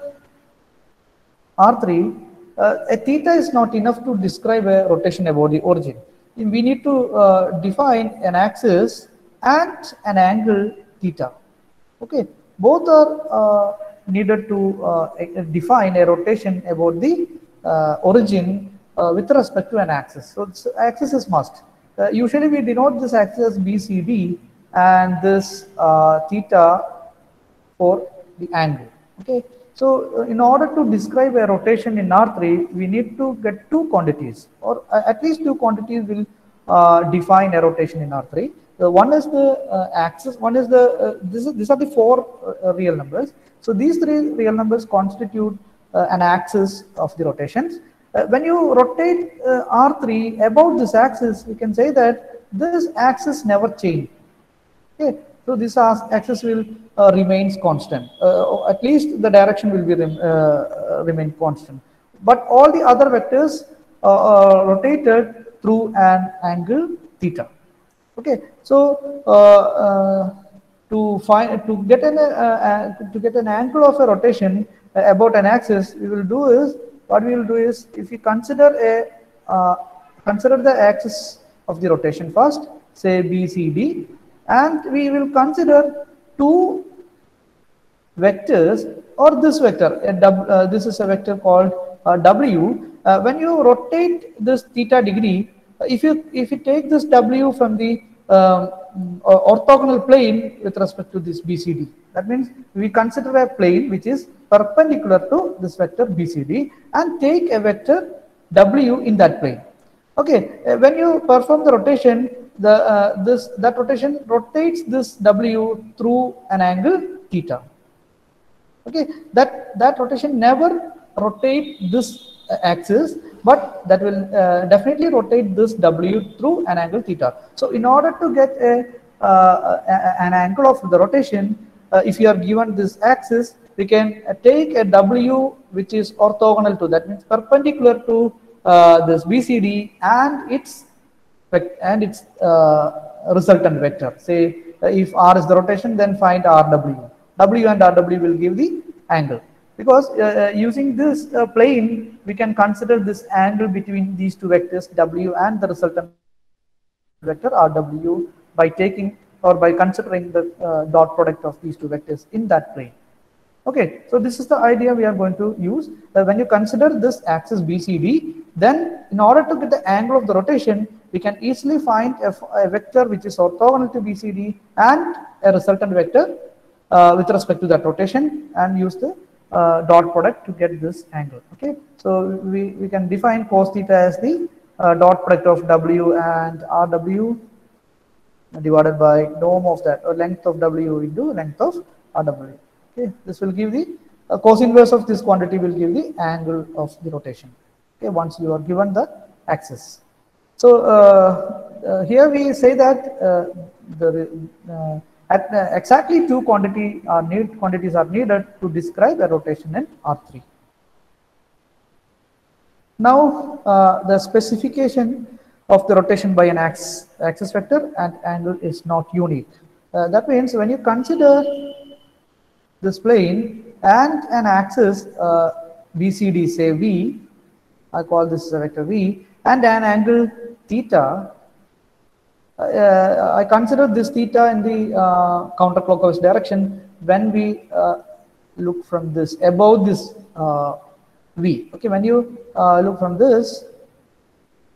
R3, a theta is not enough to describe a rotation about the origin. We need to define an axis and an angle theta. Okay, both are needed to define a rotation about the origin with respect to an axis. So axis is must. Usually we denote this axis as BCD and this theta for the angle. Okay, so in order to describe a rotation in R3, we need to get two quantities, or at least two quantities will define a rotation in R3. One is the axis, one is the, these are the four real numbers. So these three real numbers constitute an axis of the rotations. When you rotate R3 about this axis, we can say that this axis never changes. Okay, so this axis will remains constant. At least the direction will be remain constant. But all the other vectors are rotated through an angle theta. Okay, so to get an angle of a rotation about an axis, we will do is, what we will do is, if we consider the axis of the rotation first, say BCD, and we will consider two vectors, or this vector, this is a vector called W. When you rotate this theta degree, if you take this W from the orthogonal plane with respect to this BCD, that means we consider a plane which is perpendicular to this vector BCD and take a vector W in that plane. Okay, when you perform the rotation, that rotation rotates this W through an angle theta. Okay, that rotation never rotate this axis, but that will definitely rotate this W through an angle theta. So in order to get an angle of the rotation, if you are given this axis, we can take a W which is orthogonal to, that means perpendicular to this BCD and its resultant vector. Say if R is the rotation, then find RW. W and RW will give the angle. Because using this plane, we can consider this angle between these two vectors W and the resultant vector RW by taking or by considering the dot product of these two vectors in that plane. Okay, so this is the idea we are going to use. When you consider this axis BCD, then in order to get the angle of the rotation, we can easily find a vector which is orthogonal to BCD and a resultant vector with respect to that rotation, and use the dot product to get this angle. Okay, so we can define cos theta as the dot product of W and RW divided by norm of that, or length of W into length of RW. Okay, this will give the cos inverse of this quantity will give the angle of the rotation. Okay, once you are given the axis. So here we say that exactly two quantities are needed to describe a rotation in R3. Now the specification of the rotation by an axis vector and angle is not unique. That means when you consider this plane and an axis BCD, say V, I call this vector V, and an angle theta, I consider this theta in the counterclockwise direction when we look from this, above this V. Okay, when you look from this,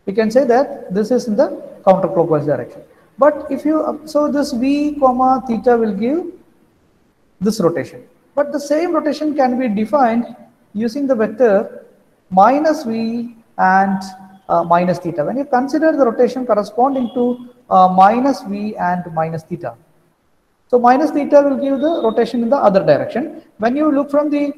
we can say that this is in the counterclockwise direction. But if you, so this v comma theta will give this rotation. But the same rotation can be defined using the vector minus v and minus theta. When you consider the rotation corresponding to minus v and minus theta, so minus theta will give the rotation in the other direction. When you look from the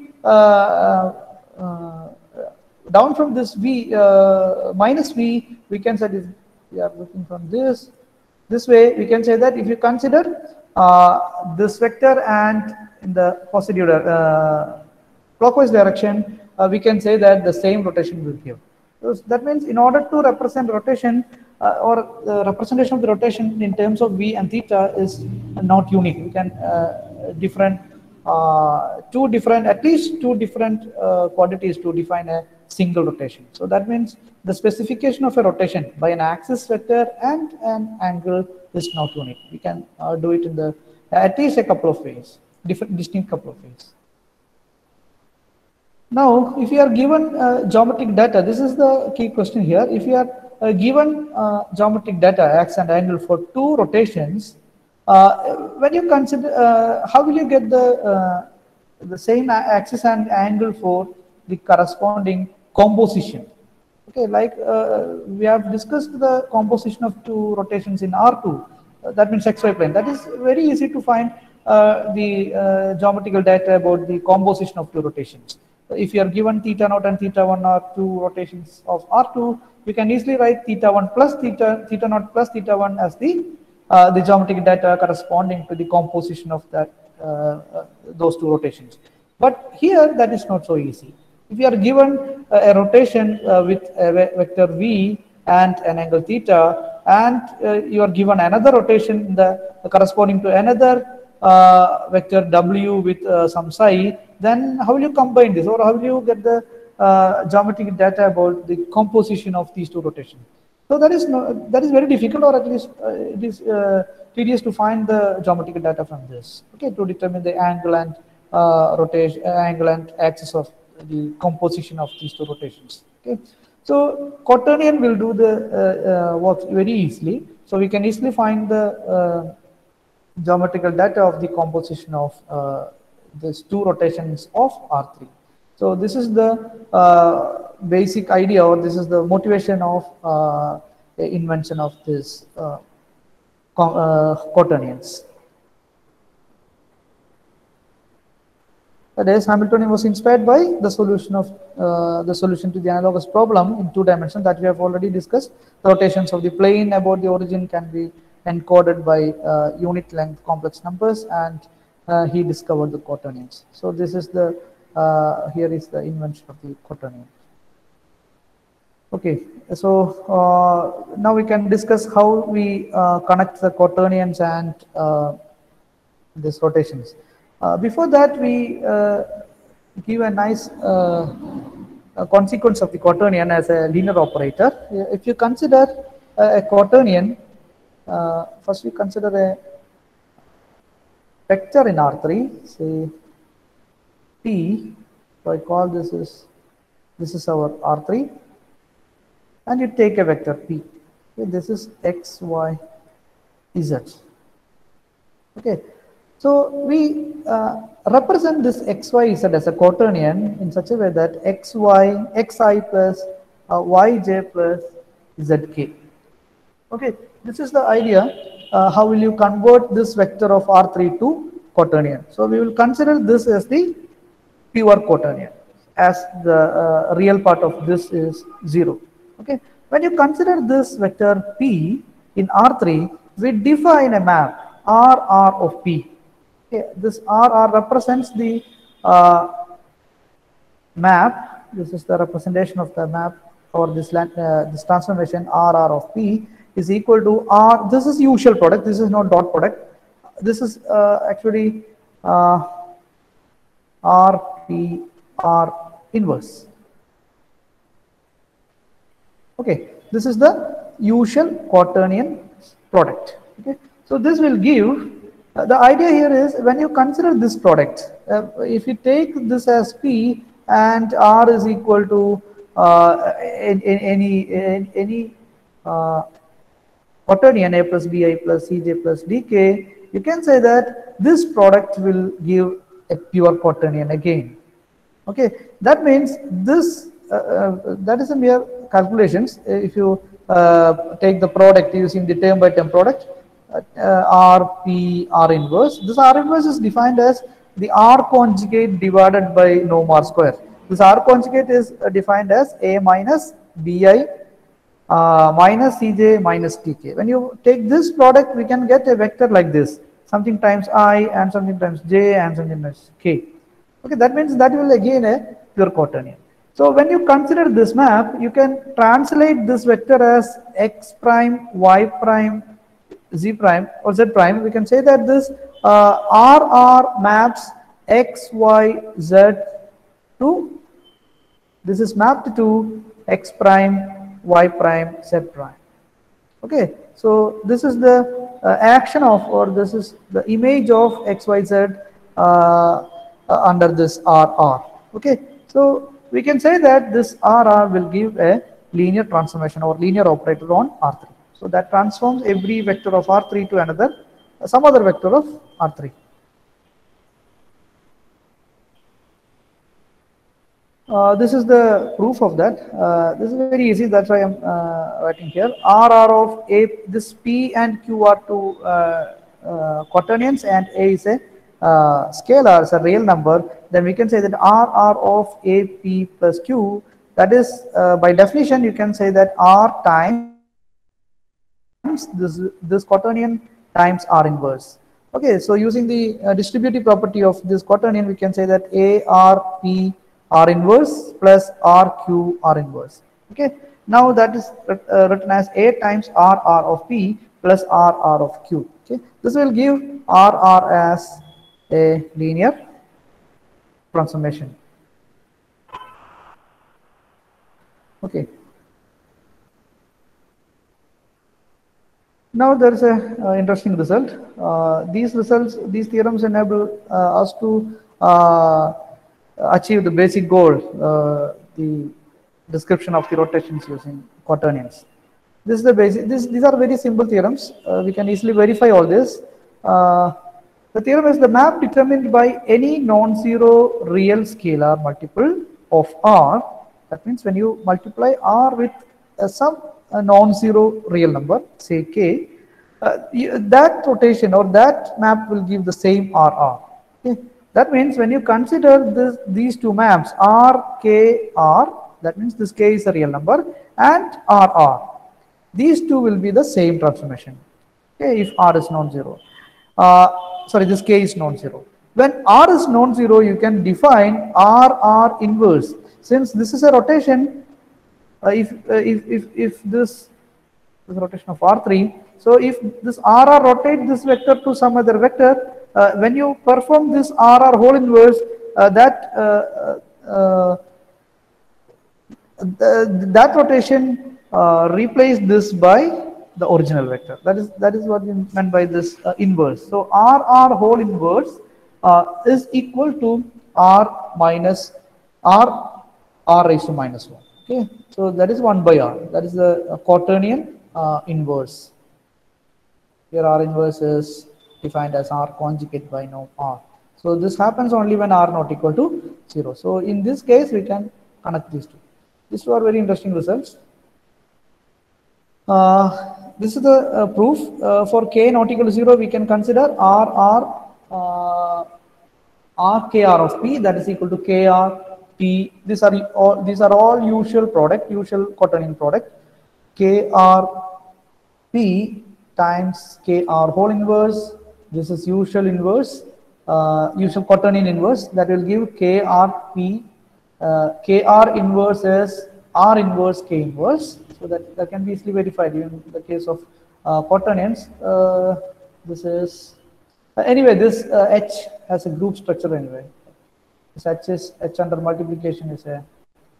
down from this v minus v, we can say this, we are looking from this way, we can say that if you consider this vector and in the positive clockwise direction, we can say that the same rotation will give. So that means in order to represent rotation or the representation of the rotation in terms of v and theta is not unique. We can different at least two different quantities to define a single rotation. So that means the specification of a rotation by an axis vector and an angle is not unique. We can do it in the at least a couple of ways, different distinct couple of ways. Now, if you are given geometric data, this is the key question here. If you are given geometric data, x and angle for two rotations, when you consider, how will you get the same axis and angle for the corresponding composition? Okay, like we have discussed the composition of two rotations in R2, that means xy plane. That is very easy to find the geometrical data about the composition of two rotations. If you are given theta naught and theta 1 are two rotations of R2, you can easily write theta 1 plus theta naught plus theta 1 as the geometric data corresponding to the composition of that those two rotations. But here that is not so easy. If you are given a rotation with a vector v and an angle theta, and you are given another rotation in the corresponding to another vector w with some psi, then how will you combine this, or how will you get the geometric data about the composition of these two rotations? So that is very difficult, or at least it is tedious to find the geometric data from this. Okay, to determine the angle and rotation, angle and axis of the composition of these two rotations. Okay, so quaternion will do the work very easily. So we can easily find the geometrical data of the composition of these two rotations of R3. So this is the basic idea, or this is the motivation of the invention of this quaternions. That is, Hamiltonian was inspired by the solution of to the analogous problem in two dimensions that we have already discussed. The rotations of the plane about the origin can be encoded by unit length complex numbers, and he discovered the quaternions. So this is the here is the invention of the quaternion. Okay, so now we can discuss how we connect the quaternions and these rotations. Before that, we give a nice consequence of the quaternion as a linear operator. If you consider a quaternion, first we consider a vector in R3, say P. So I call this is our R3, and you take a vector P. Okay, this is x, y, z. Okay, so we represent this x, y, z as a quaternion in such a way that xi plus yj plus zk. Okay, this is the idea. How will you convert this vector of R3 to quaternion? So we will consider this as the pure quaternion, as the real part of this is 0. Okay, when you consider this vector P in R3, we define a map RR of P. Okay, this RR represents the map. This is the representation of the map, or this transformation RR of P is equal to R. This is usual product. This is not dot product. This is actually RP R inverse. Okay, this is the usual quaternion product. Okay, so this will give the idea here is when you consider this product, if you take this as P and R is equal to any quaternion A plus bi plus cj plus dk, you can say that this product will give a pure quaternion again. Okay, that means this that is a mere calculations. If you take the product using the term by term product, R inverse. This R inverse is defined as the R conjugate divided by norm R square. This R conjugate is defined as A minus bi minus Cj minus Tk. When you take this product, we can get a vector like this, something times I and something times j and something times k. Okay, that means that will again a pure quaternion. So when you consider this map, you can translate this vector as x prime, y prime, z prime or z prime. We can say that this RR maps x, y, z to, this is mapped to x prime, y prime, z prime. Okay, so this is the action of, or this is the image of x, y, z under this RR. Okay, so we can say that this RR will give a linear transformation or linear operator on R3. So that transforms every vector of R3 to another, some other vector of R3. This is the proof of that. This is very easy, that's why I'm writing here. RR of A, this P and Q are two quaternions, and A is a scalar, is a real number. Then we can say that RR of AP plus Q, that is by definition you can say that R times this quaternion times R inverse. Okay, so using the distributive property of this quaternion, we can say that ARP R inverse plus RQ R inverse. Okay, now that is written as A times RR of P plus RR of Q. Okay, this will give RR as a linear transformation. Okay. Now there is a interesting result. These results, these theorems enable us to achieve the basic goal, the description of the rotations using quaternions. This is the basic. These are very simple theorems. We can easily verify all this. The theorem is the map determined by any non-zero real scalar multiple of R. That means when you multiply R with some non-zero real number, say k, that rotation or that map will give the same RR. Okay? That means when you consider these two maps, R, K, R, that means this K is a real number, and RR, these two will be the same transformation, okay, if R is non-zero. Sorry, this K is non-zero. When R is non-zero, you can define RR inverse. Since this is a rotation, if this is a rotation of R3, so if this RR rotates this vector to some other vector, when you perform this RR whole inverse, that rotation replace this by the original vector. That is what we meant by this inverse. So RR whole inverse is equal to R minus R raised to minus 1. Okay, so that is 1 by R. That is the quaternion inverse. Here R inverse is defined as R conjugate by norm R. So this happens only when R not equal to 0. So in this case, we can connect these two. These two are very interesting results. This is the proof. For K not equal to 0, we can consider RKR of P, that is equal to KR P. These are all usual quaternion product. KR P times KR whole inverse. This is usual inverse, usual quaternion inverse, that will give KRP. KR inverse is R inverse K inverse. So that can be easily verified in the case of quaternions. This is anyway, this H has a group structure anyway. This H under multiplication is a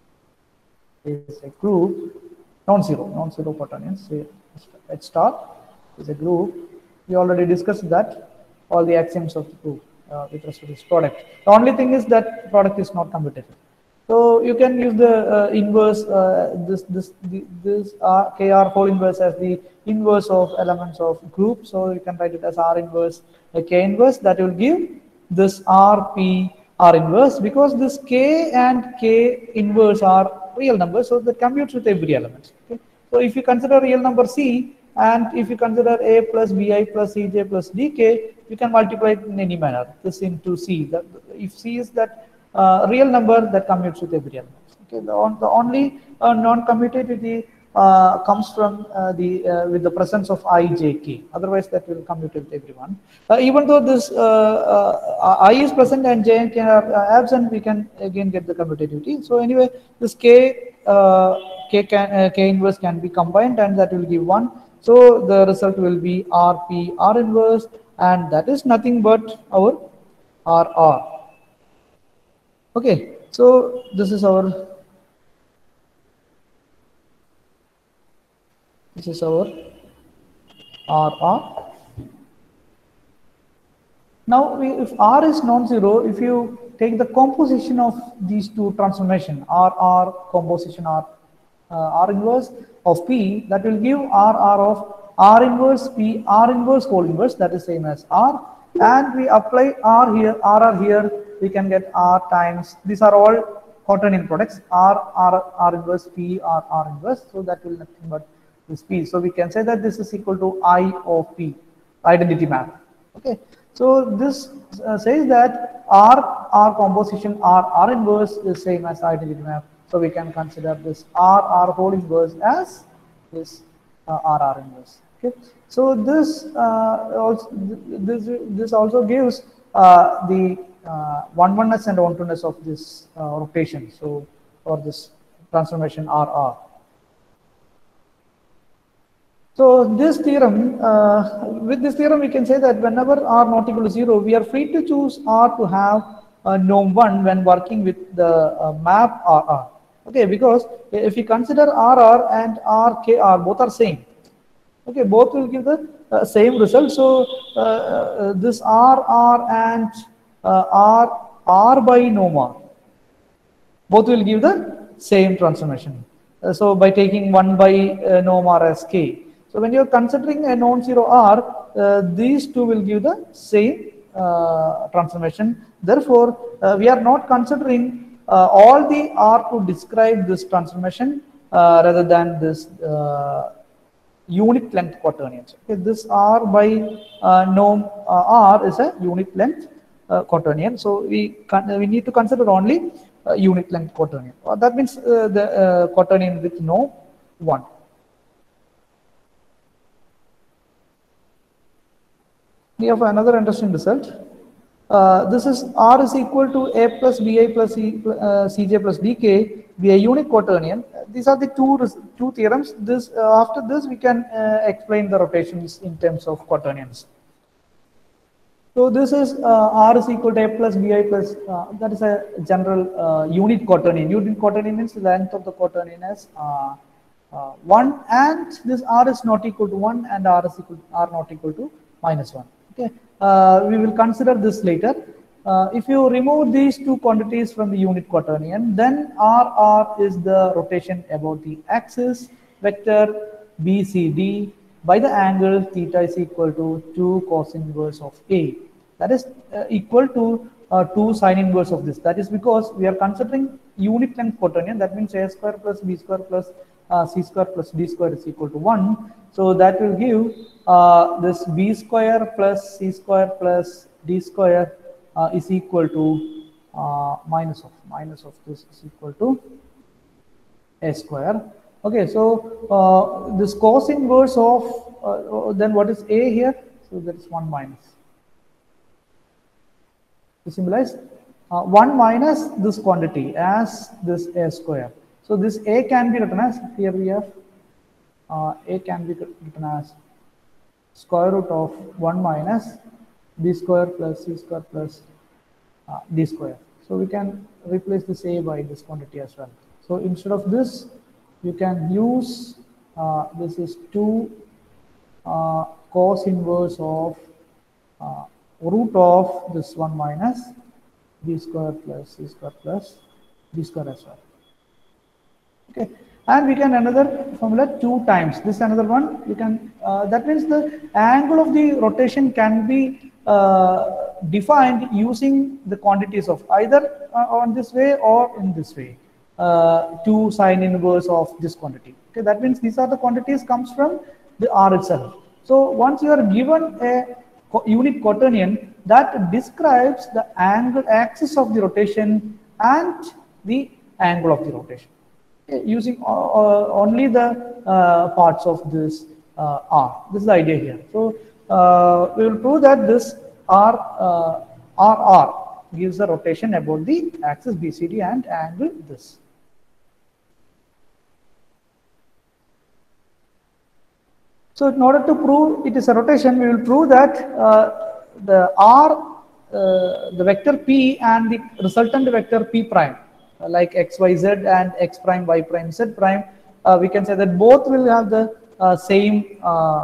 group, non-zero quaternions. H star is a group. We already discussed that, all the axioms of the group with respect to this product. The only thing is that product is not commutative. So you can use the inverse, this kr whole inverse as the inverse of elements of group. So you can write it as r inverse k inverse. That will give this rp r inverse, because this k and k inverse are real numbers, so that commutes with every element. Okay? So if you consider real number c, and if you consider a plus bi plus cj plus dk, you can multiply it in any manner, this into c. That, if c is that real number, that commutes with every element. Okay, the only non-commutativity comes from with the presence of I, j, k. Otherwise, that will commute with everyone. Even though this I is present and j and k are absent, we can again get the commutativity. So anyway, this k inverse can be combined, and that will give 1. So the result will be rp r inverse, and that is nothing but our rr. Okay, so this is our RR. Now, if R is non-zero, if you take the composition of these two transformation, RR composition R inverse of P, that will give RR of R inverse P, R inverse whole inverse, that is same as R. And we apply R here, RR here, we can get R times, these are all quaternion products, R inverse P, R inverse, so that will nothing but this P. So we can say that this is equal to I of P, identity map. Okay, so this says that R composition R inverse is same as identity map. So we can consider this R whole inverse as this RR inverse. Okay, so this also gives the one-oneness and one-two-ness of this rotation. So for this transformation RR. So this theorem, with this theorem, we can say that whenever R not equal to 0, we are free to choose R to have norm 1 when working with the map RR. Okay, because if you consider RR and RKR, both are same. Okay, both will give the same result. So this RR and R by norm R, both will give the same transformation. So by taking 1 by norm R as k. So when you are considering a non-zero R, these two will give the same transformation. Therefore, we are not considering all the R to describe this transformation rather than this unit length quaternions. Okay, this R by norm R is a unit length quaternion. So we need to consider only unit length quaternion. That means the quaternion with norm 1. We have another interesting result. This is R is equal to A plus Bi plus Cj plus Dk be a unique quaternion. These are the two theorems. This after this we can explain the rotations in terms of quaternions. So this is R is equal to A plus Bi plus, that is a general unit quaternion. Unit quaternion means the length of the quaternion is 1, and this R is not equal to 1 and R not equal to minus 1. Okay, we will consider this later. If you remove these two quantities from the unit quaternion, then RR is the rotation about the axis vector BCD by the angle theta is equal to 2 cos inverse of A. That is equal to 2 sin inverse of this. That is because we are considering unit length quaternion. That means A square plus B square plus C square plus D square is equal to 1. So that will give this B square plus C square plus D square is equal to minus of this is equal to A square. Okay, so this cos inverse of then what is A here? So that is 1 minus. To symbolize 1 minus this quantity as this A square. So this A can be written as, here we have A can be written as square root of 1 minus B square plus C square plus D square. So we can replace this A by this quantity as well. So instead of this, you can use this is 2 cos inverse of root of this 1 minus B square plus C square plus d square as well. Okay, and we can another formula 2 times this another one. We can that means the angle of the rotation can be defined using the quantities of either on this way or in this way. 2 sine inverse of this quantity. Okay, that means these are the quantities comes from the R itself. So once you are given a unit quaternion that describes the angle axis of the rotation and the angle of the rotation, okay, using only the parts of this R. This is the idea here. So we will prove that this RR gives the rotation about the axis BCD and angle this. So in order to prove it is a rotation, we will prove that the R, the vector P and the resultant vector P prime, like x, y, z and x prime, y prime, z prime, we can say that both will have the same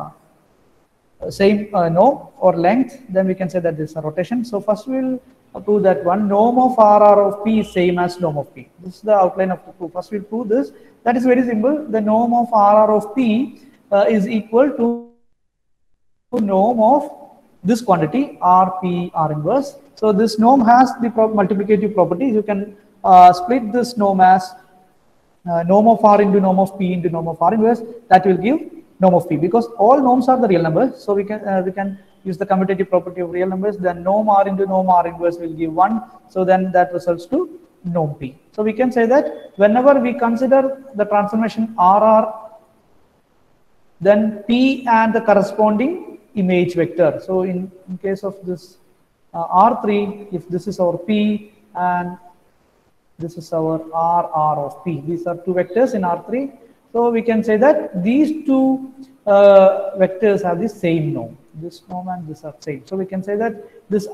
norm or length. Then we can say that this is a rotation. So first we will prove that one norm of RR of P is same as norm of P. This is the outline of the proof. First we will prove this. That is very simple. The norm of RR of P is equal to norm of this quantity RP R inverse. So this norm has the multiplicative properties. You can split this norm as norm of R into norm of P into norm of R inverse. That will give norm of P, because all norms are the real numbers. So we can use the commutative property of real numbers. Then norm R into norm R inverse will give 1. So then that results to norm P. So we can say that whenever we consider the transformation RR, then P and the corresponding image vector. So in case of this R3, if this is our P and this is our RR of P, these are two vectors in R3. So we can say that these two vectors have the same norm. This norm and this are same. So we can say that this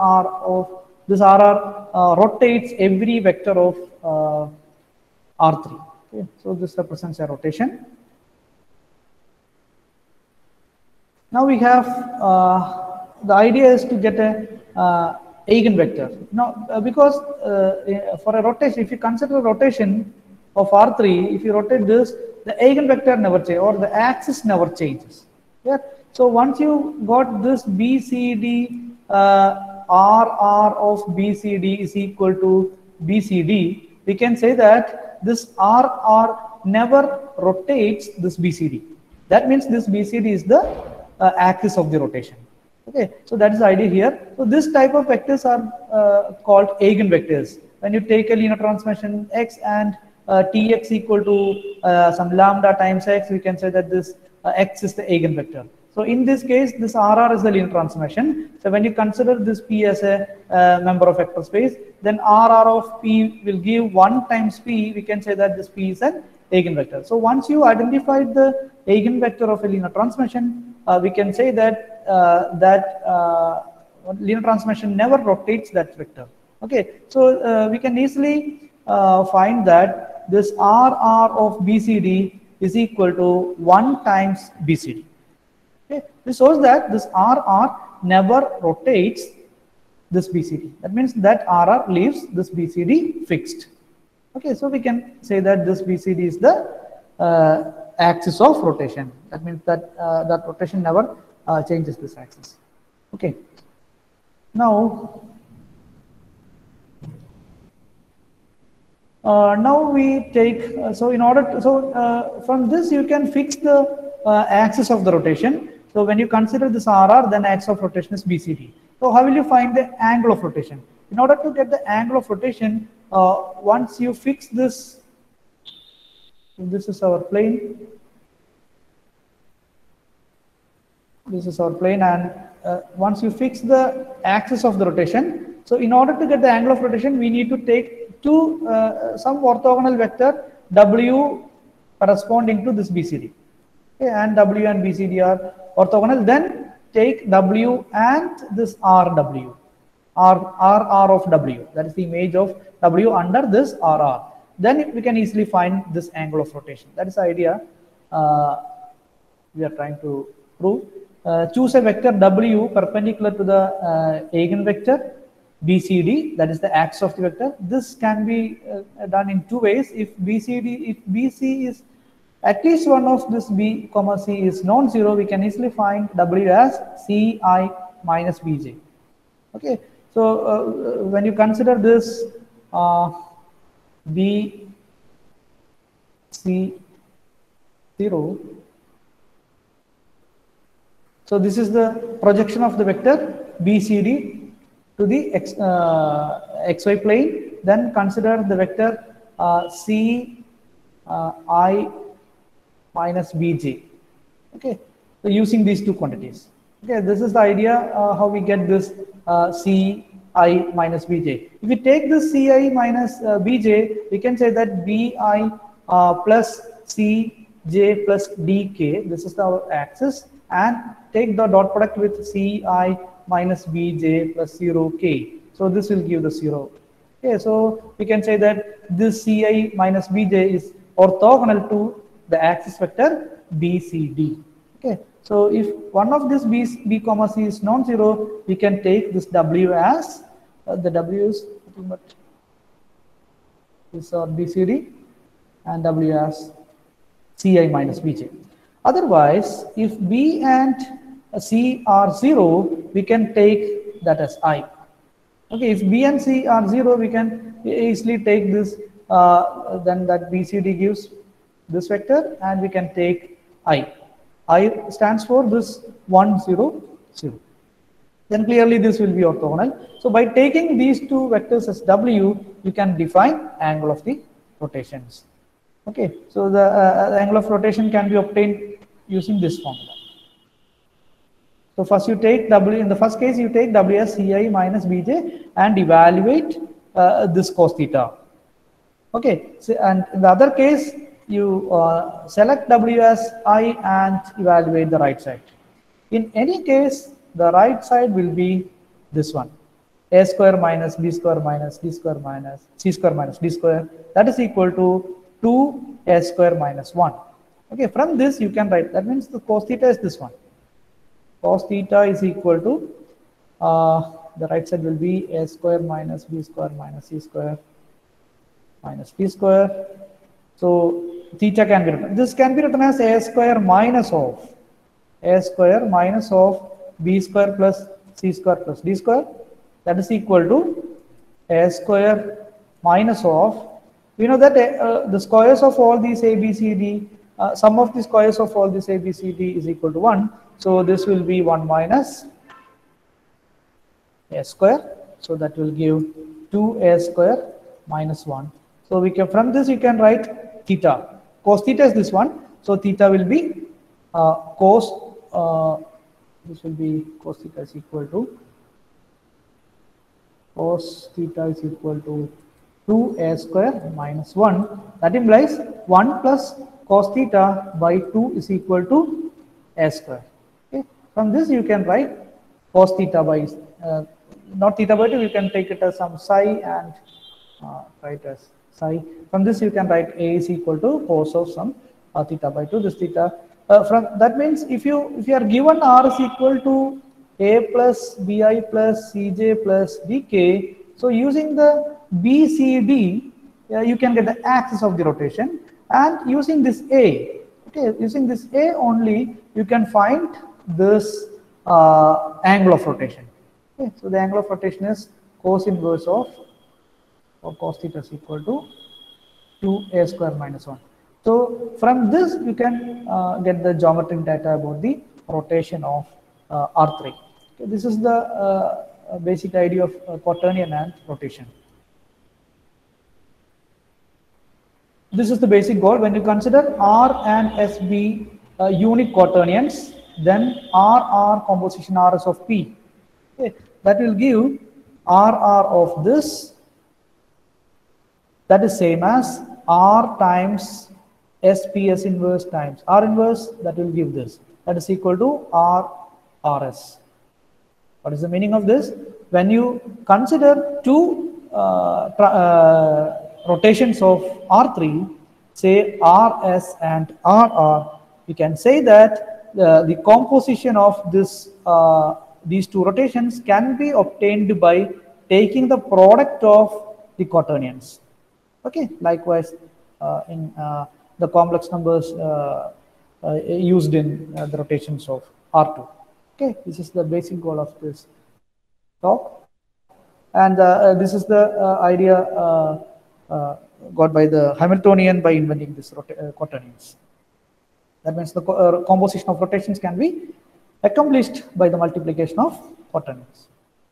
RR rotates every vector of R3. Okay. So this represents a rotation. Now we have the idea is to get a eigenvector. Now because for a rotation, if you consider a rotation of R3, if you rotate this, the eigenvector never changes or the axis never changes. Yeah. So once you got this BCD, RR of BCD is equal to BCD, we can say that this RR never rotates this BCD. That means this BCD is the axis of the rotation. Okay, so that is the idea here. So this type of vectors are called eigenvectors. When you take a linear transformation x and Tx equal to some lambda times x, we can say that this x is the eigenvector. So in this case, this RR is the linear transformation. So when you consider this P as a member of vector space, then RR of P will give 1 times P. We can say that this P is an eigenvector. So once you identified the eigenvector of a linear transformation, we can say that linear transformation never rotates that vector. Okay, so we can easily find that this RR of BCD is equal to 1 times BCD. Okay, this shows that this RR never rotates this BCD. That means that RR leaves this BCD fixed. Okay, so we can say that this BCD is the axis of rotation. That means that that rotation never changes this axis. Okay. Now we take so in order to from this you can fix the axis of the rotation. So when you consider this RR, then axis of rotation is BCD. So how will you find the angle of rotation? In order to get the angle of rotation, once you fix this, this is our plane. This is our plane, and once you fix the axis of the rotation, so in order to get the angle of rotation, we need to take some orthogonal vector W corresponding to this BCD. Okay, and W and BCD are orthogonal. Then take W and this RW, RR of W. That is the image of W under this RR. Then we can easily find this angle of rotation. That is the idea we are trying to prove. Choose a vector W perpendicular to the eigenvector. BCD, that is the axis of the vector. This can be done in two ways. If BC is at least one of this B comma C is non-zero, we can easily find W as Ci minus Bj. Okay, so when you consider this B C 0, so this is the projection of the vector BCD to the xy plane. Then consider the vector Ci minus Bj. Okay, so using these two quantities. Okay, this is the idea how we get this Ci minus Bj. If we take this Ci minus Bj, we can say that Bi plus Cj plus dk, this is our axis, and take the dot product with Ci minus Bj plus 0k. So this will give the 0. Okay, so we can say that this Ci minus Bj is orthogonal to the axis vector BCD. Okay, so if one of this B comma C is non-zero, we can take this W as the W is nothing but this BCD, and W as Ci minus Bj. Otherwise, if B and C are 0, we can take that as I. Okay, if B and C are 0, we can easily take this, then that BCD gives this vector, and we can take I. I stands for this 1, 0, 0. Then clearly this will be orthogonal. So by taking these two vectors as W, you can define angle of the rotations. Okay, so the angle of rotation can be obtained using this formula. So first you take W, in the first case you take W as Ci minus Bj and evaluate this cos theta. Okay, so, and in the other case you select W as I and evaluate the right side. In any case, the right side will be this one, a square minus b square minus d square minus c square minus d square, that is equal to 2a square minus 1. Okay, from this you can write, that means the cos theta is this one. Cos theta is equal to, the right side will be a square minus b square minus c square minus d square. So theta can be written, this can be written as a square minus of b square plus c square plus d square, that is equal to a square minus of, we know that the squares of all these a, b, c, d, sum of the squares of all these a, b, c, d is equal to 1. So this will be 1 minus a square. So that will give 2a square minus 1. So we can, from this you can write theta. Cos theta is this one. So theta will be this will be cos theta is equal to 2a square minus 1. That implies 1 plus cos theta by 2 is equal to a square. Okay. From this you can write cos theta by, not theta by 2, you can take it as some psi and write as psi. From this you can write a is equal to cos of some theta by 2, this theta. From that means if you are given r is equal to a plus bi plus cj plus dk, so using the BCD, you can get the axis of the rotation, and using this A, okay, using this A only, you can find this angle of rotation. Okay, so the angle of rotation is cos inverse of, or cos theta is equal to 2a square minus 1. So from this you can get the geometric data about the rotation of R3. Okay, this is the basic idea of quaternion and rotation. This is the basic goal. When you consider R and S be unit quaternions, then R composition RS of P. Okay, that will give RR of this, that is same as R times SPS inverse times R inverse, that will give this, that is equal to RRS. What is the meaning of this? When you consider two rotations of R3, say RS and RR, we can say that the composition of this these two rotations can be obtained by taking the product of the quaternions. Okay, likewise in the complex numbers used in the rotations of R2. Okay, this is the basic goal of this talk, and this is the idea got by the Hamiltonian by inventing this quaternions. That means the composition of rotations can be accomplished by the multiplication of quaternions.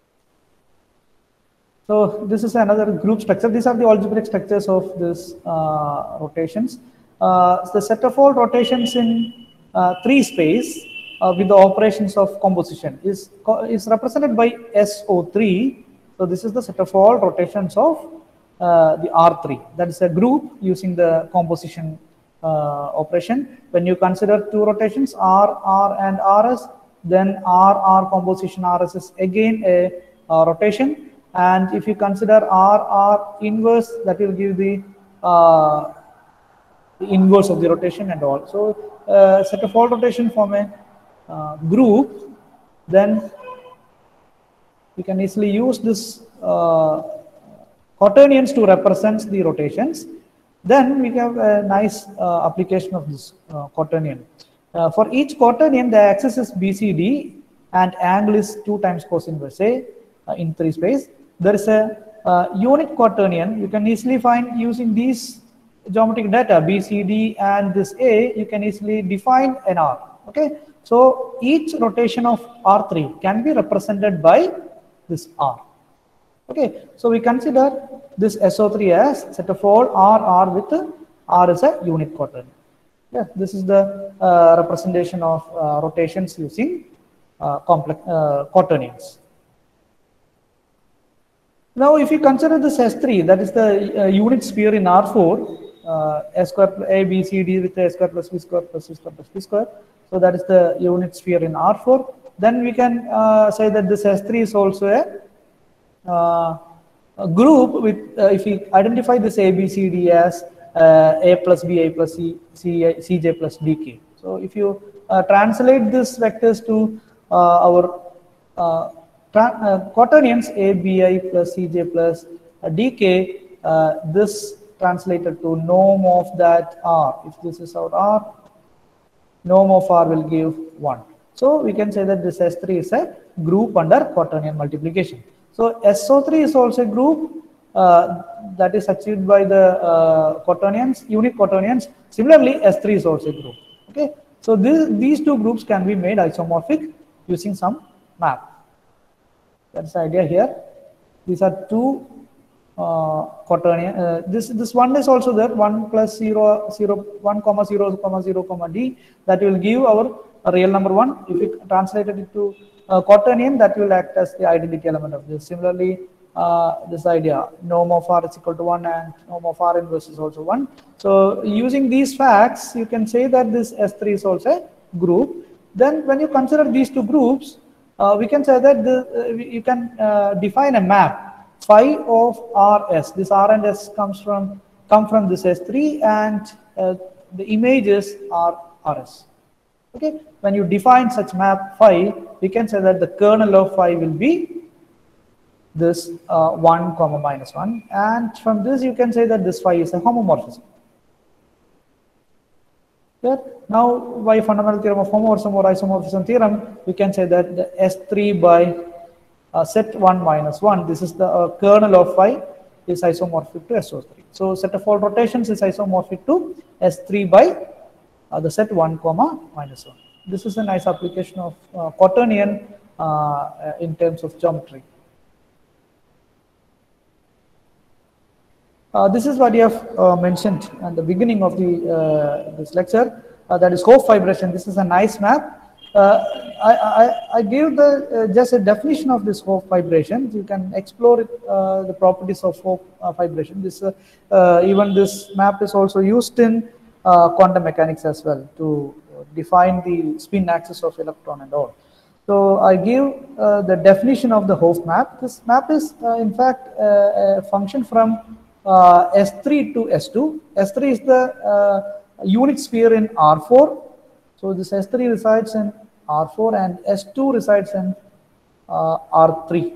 So this is another group structure. These are the algebraic structures of this rotations. The set of all rotations in 3 space with the operations of composition is represented by SO3. So this is the set of all rotations of the R3. That is a group using the composition operation. When you consider 2 rotations, R and RS, then R composition RS is again a rotation. And if you consider R inverse, that will give the inverse of the rotation and all. So set of all rotation form a group. Then we can easily use this quaternions to represent the rotations. Then we have a nice application of this quaternion. For each quaternion, the axis is BCD and angle is 2 times cos inverse A in 3 space. There is a unit quaternion. You can easily find using these geometric data BCD and this A. You can easily define an R. Okay, so each rotation of R3 can be represented by this R. Okay, so we consider this SO3 as set of all R with R is a unit quaternion. Yeah, this is the representation of rotations using complex quaternions. Now, if you consider this S3, that is the unit sphere in R4, A square A B C D with A square plus B square plus C square plus D square. So that is the unit sphere in R4. Then we can say that this S3 is also a group with, if we identify this A B C D as A plus B, A plus C, Cj plus Dk. So if you translate this vectors to our quaternions A, Bi plus Cj plus Dk, this translated to norm of that R. If this is our R, norm of R will give 1. So we can say that this S3 is a group under quaternion multiplication. So SO3 is also a group that is achieved by the quaternions, unit quaternions. Similarly, S3 is also a group. Okay, so these 2 groups can be made isomorphic using some map. That's the idea here. These are 2 quaternion. This one is also there. 1 plus 0, 0, 1 comma 0 comma 0 comma D. That will give our real number 1. If we translated it to quaternion, that will act as the identity element of this. Similarly, this idea, norm of R is equal to 1 and norm of R inverse is also 1. So using these facts, you can say that this S3 is also a group. Then when you consider these 2 groups, we can say that you can define a map phi of RS. This R and S come from this S3, and the images are RS. Okay, when you define such map phi, we can say that the kernel of phi will be this 1 comma minus 1, and from this you can say that this phi is a homomorphism. Here, now by fundamental theorem of homomorphism or isomorphism theorem, we can say that the S3 by set 1 minus 1, this is the kernel of phi, is isomorphic to SO3. So set of all rotations is isomorphic to S3 by the set 1 comma minus 1. This is a nice application of quaternion in terms of geometry. This is what you have mentioned at the beginning of the this lecture. That is Hopf fibration. This is a nice map. I gave just a definition of this Hopf fibration. You can explore the properties of Hopf fibration. This even this map is also used in quantum mechanics as well to define the spin axis of electron and all. So I give the definition of the Hopf map. This map is in fact a function from S3 to S2. S3 is the unit sphere in R4. So this S3 resides in R4 and S2 resides in R3.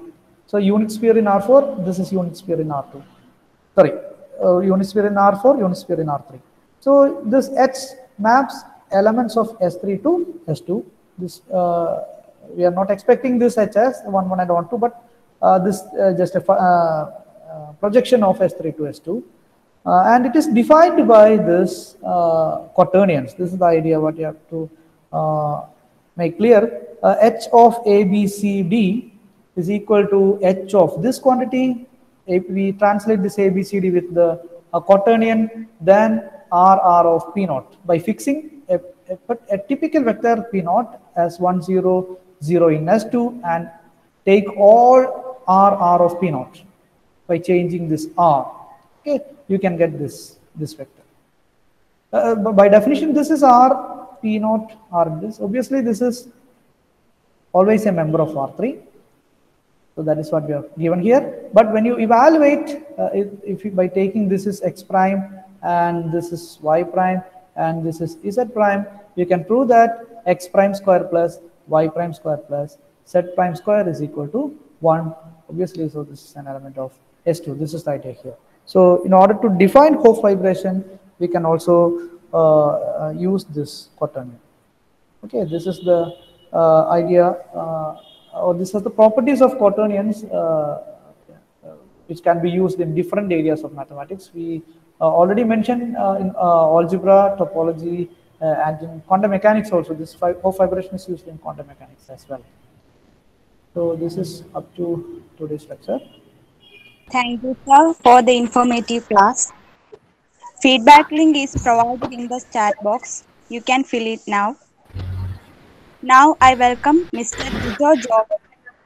So unit sphere in R4, this is unit sphere in R2. Sorry, unit sphere in R4, unit sphere in R3. So this H maps elements of S3 to S2. This we are not expecting this H as 1, 1 and 1, 2, but this just a projection of S3 to S2. And it is defined by this quaternions. This is the idea what you have to make clear. H of A, B, C, D is equal to H of this quantity. If we translate this A, B, C, D with the quaternion, then R of P naught by fixing a typical vector P naught as 1, 0, 0 in S2 and take all R of P naught by changing this R. Okay, you can get this vector. By definition, this is R, P naught, R this. Obviously, this is always a member of R3. So that is what we have given here. But when you evaluate, if you, by taking this is X prime and this is Y prime and this is Z prime, you can prove that X prime square plus Y prime square plus Z prime square is equal to 1. Obviously, so this is an element of S2. This is the idea here. So in order to define Hopf vibration, we can also use this quaternion. Okay, this is the idea, or this is the properties of quaternions, which can be used in different areas of mathematics. We already mentioned in algebra, topology, and in quantum mechanics also. This Hopf vibration is used in quantum mechanics as well. So this is up to today's lecture. Thank you, sir, for the informative class. Feedback link is provided in the chat box. You can fill it now. Now I welcome Mr. Dijo Jowett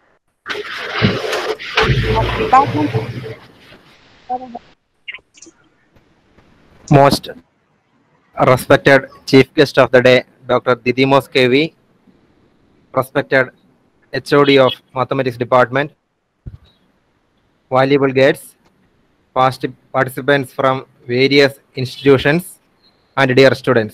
of Department of Most respected Chief Guest of the day, Dr. Didymos KV, respected HOD of Mathematics Department, valuable guests, past participants from various institutions, and dear students.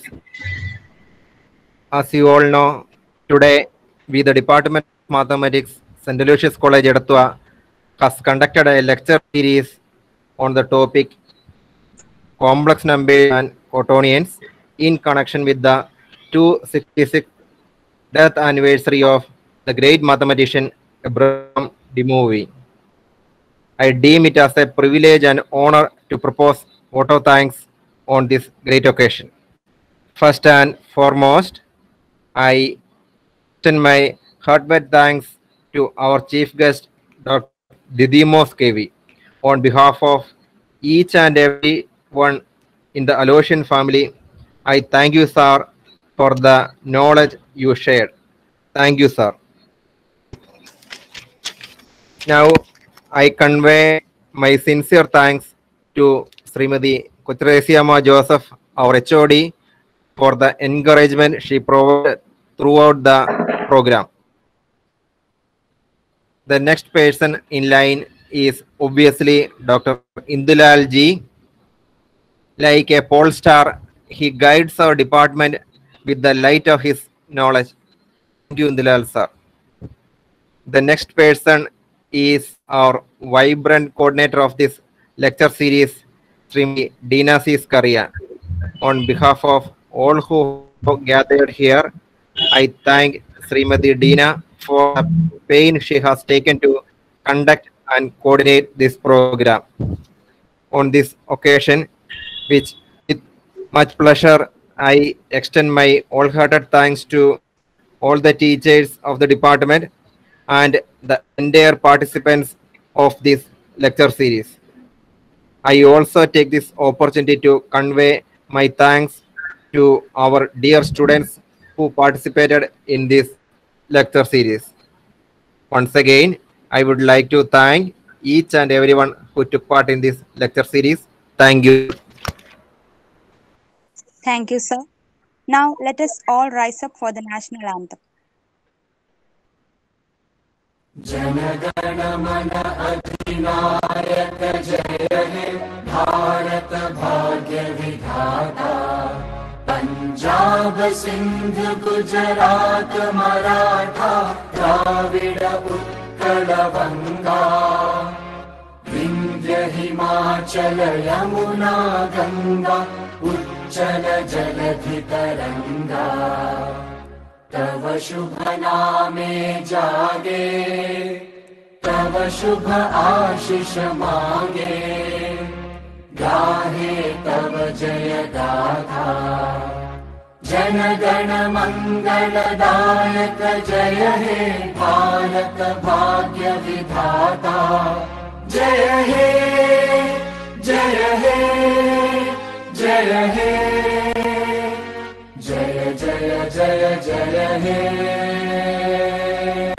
As you all know, today we, the Department of Mathematics, St. Aloysius College, Edathua, has conducted a lecture series on the topic complex numbers and quaternions in connection with the 266th death anniversary of the great mathematician Abraham Dimovy. I deem it as a privilege and honor to propose vote of thanks on this great occasion. First and foremost, I extend my heartfelt thanks to our chief guest, Dr. Didymos KV, on behalf of each and every one in the Aloysian family. I thank you, sir, for the knowledge you shared. Thank you, sir. Now, I convey my sincere thanks to Srimati Kuchresiyamma Joseph, our HOD, for the encouragement she provided throughout the program. The next person in line is obviously Dr. Indulal Ji. Like a pole star, he guides our department with the light of his knowledge. Thank you, Indulal sir. The next person is our vibrant coordinator of this lecture series, Srimati Dina C. Skaria. On behalf of all who gathered here, I thank Srimati Dina for the pain she has taken to conduct and coordinate this program. On this occasion, which with much pleasure, I extend my wholehearted thanks to all the teachers of the department and the entire participants of this lecture series. I also take this opportunity to convey my thanks to our dear students who participated in this lecture series. Once again, I would like to thank each and everyone who took part in this lecture series. Thank you. Thank you, sir. Now let us all rise up for the national anthem. जनगण मन अधिनायक जय हे भारत भाग्य विधाता पंजाब सिंध गुजरात मराठा द्राविड़ उत्कल मंगलवंगा विंध्य हिमाचल यमुना गंगा उच्चल जलधि तरंगा तव शुभ नामे जागे तव शुभ आशीष मांगे गाहे तव जय गाथा जन गण मंगलदायक जय हे भारत भाग्य विधाता जय हे जय हे जय हे जय जय जय जय हे।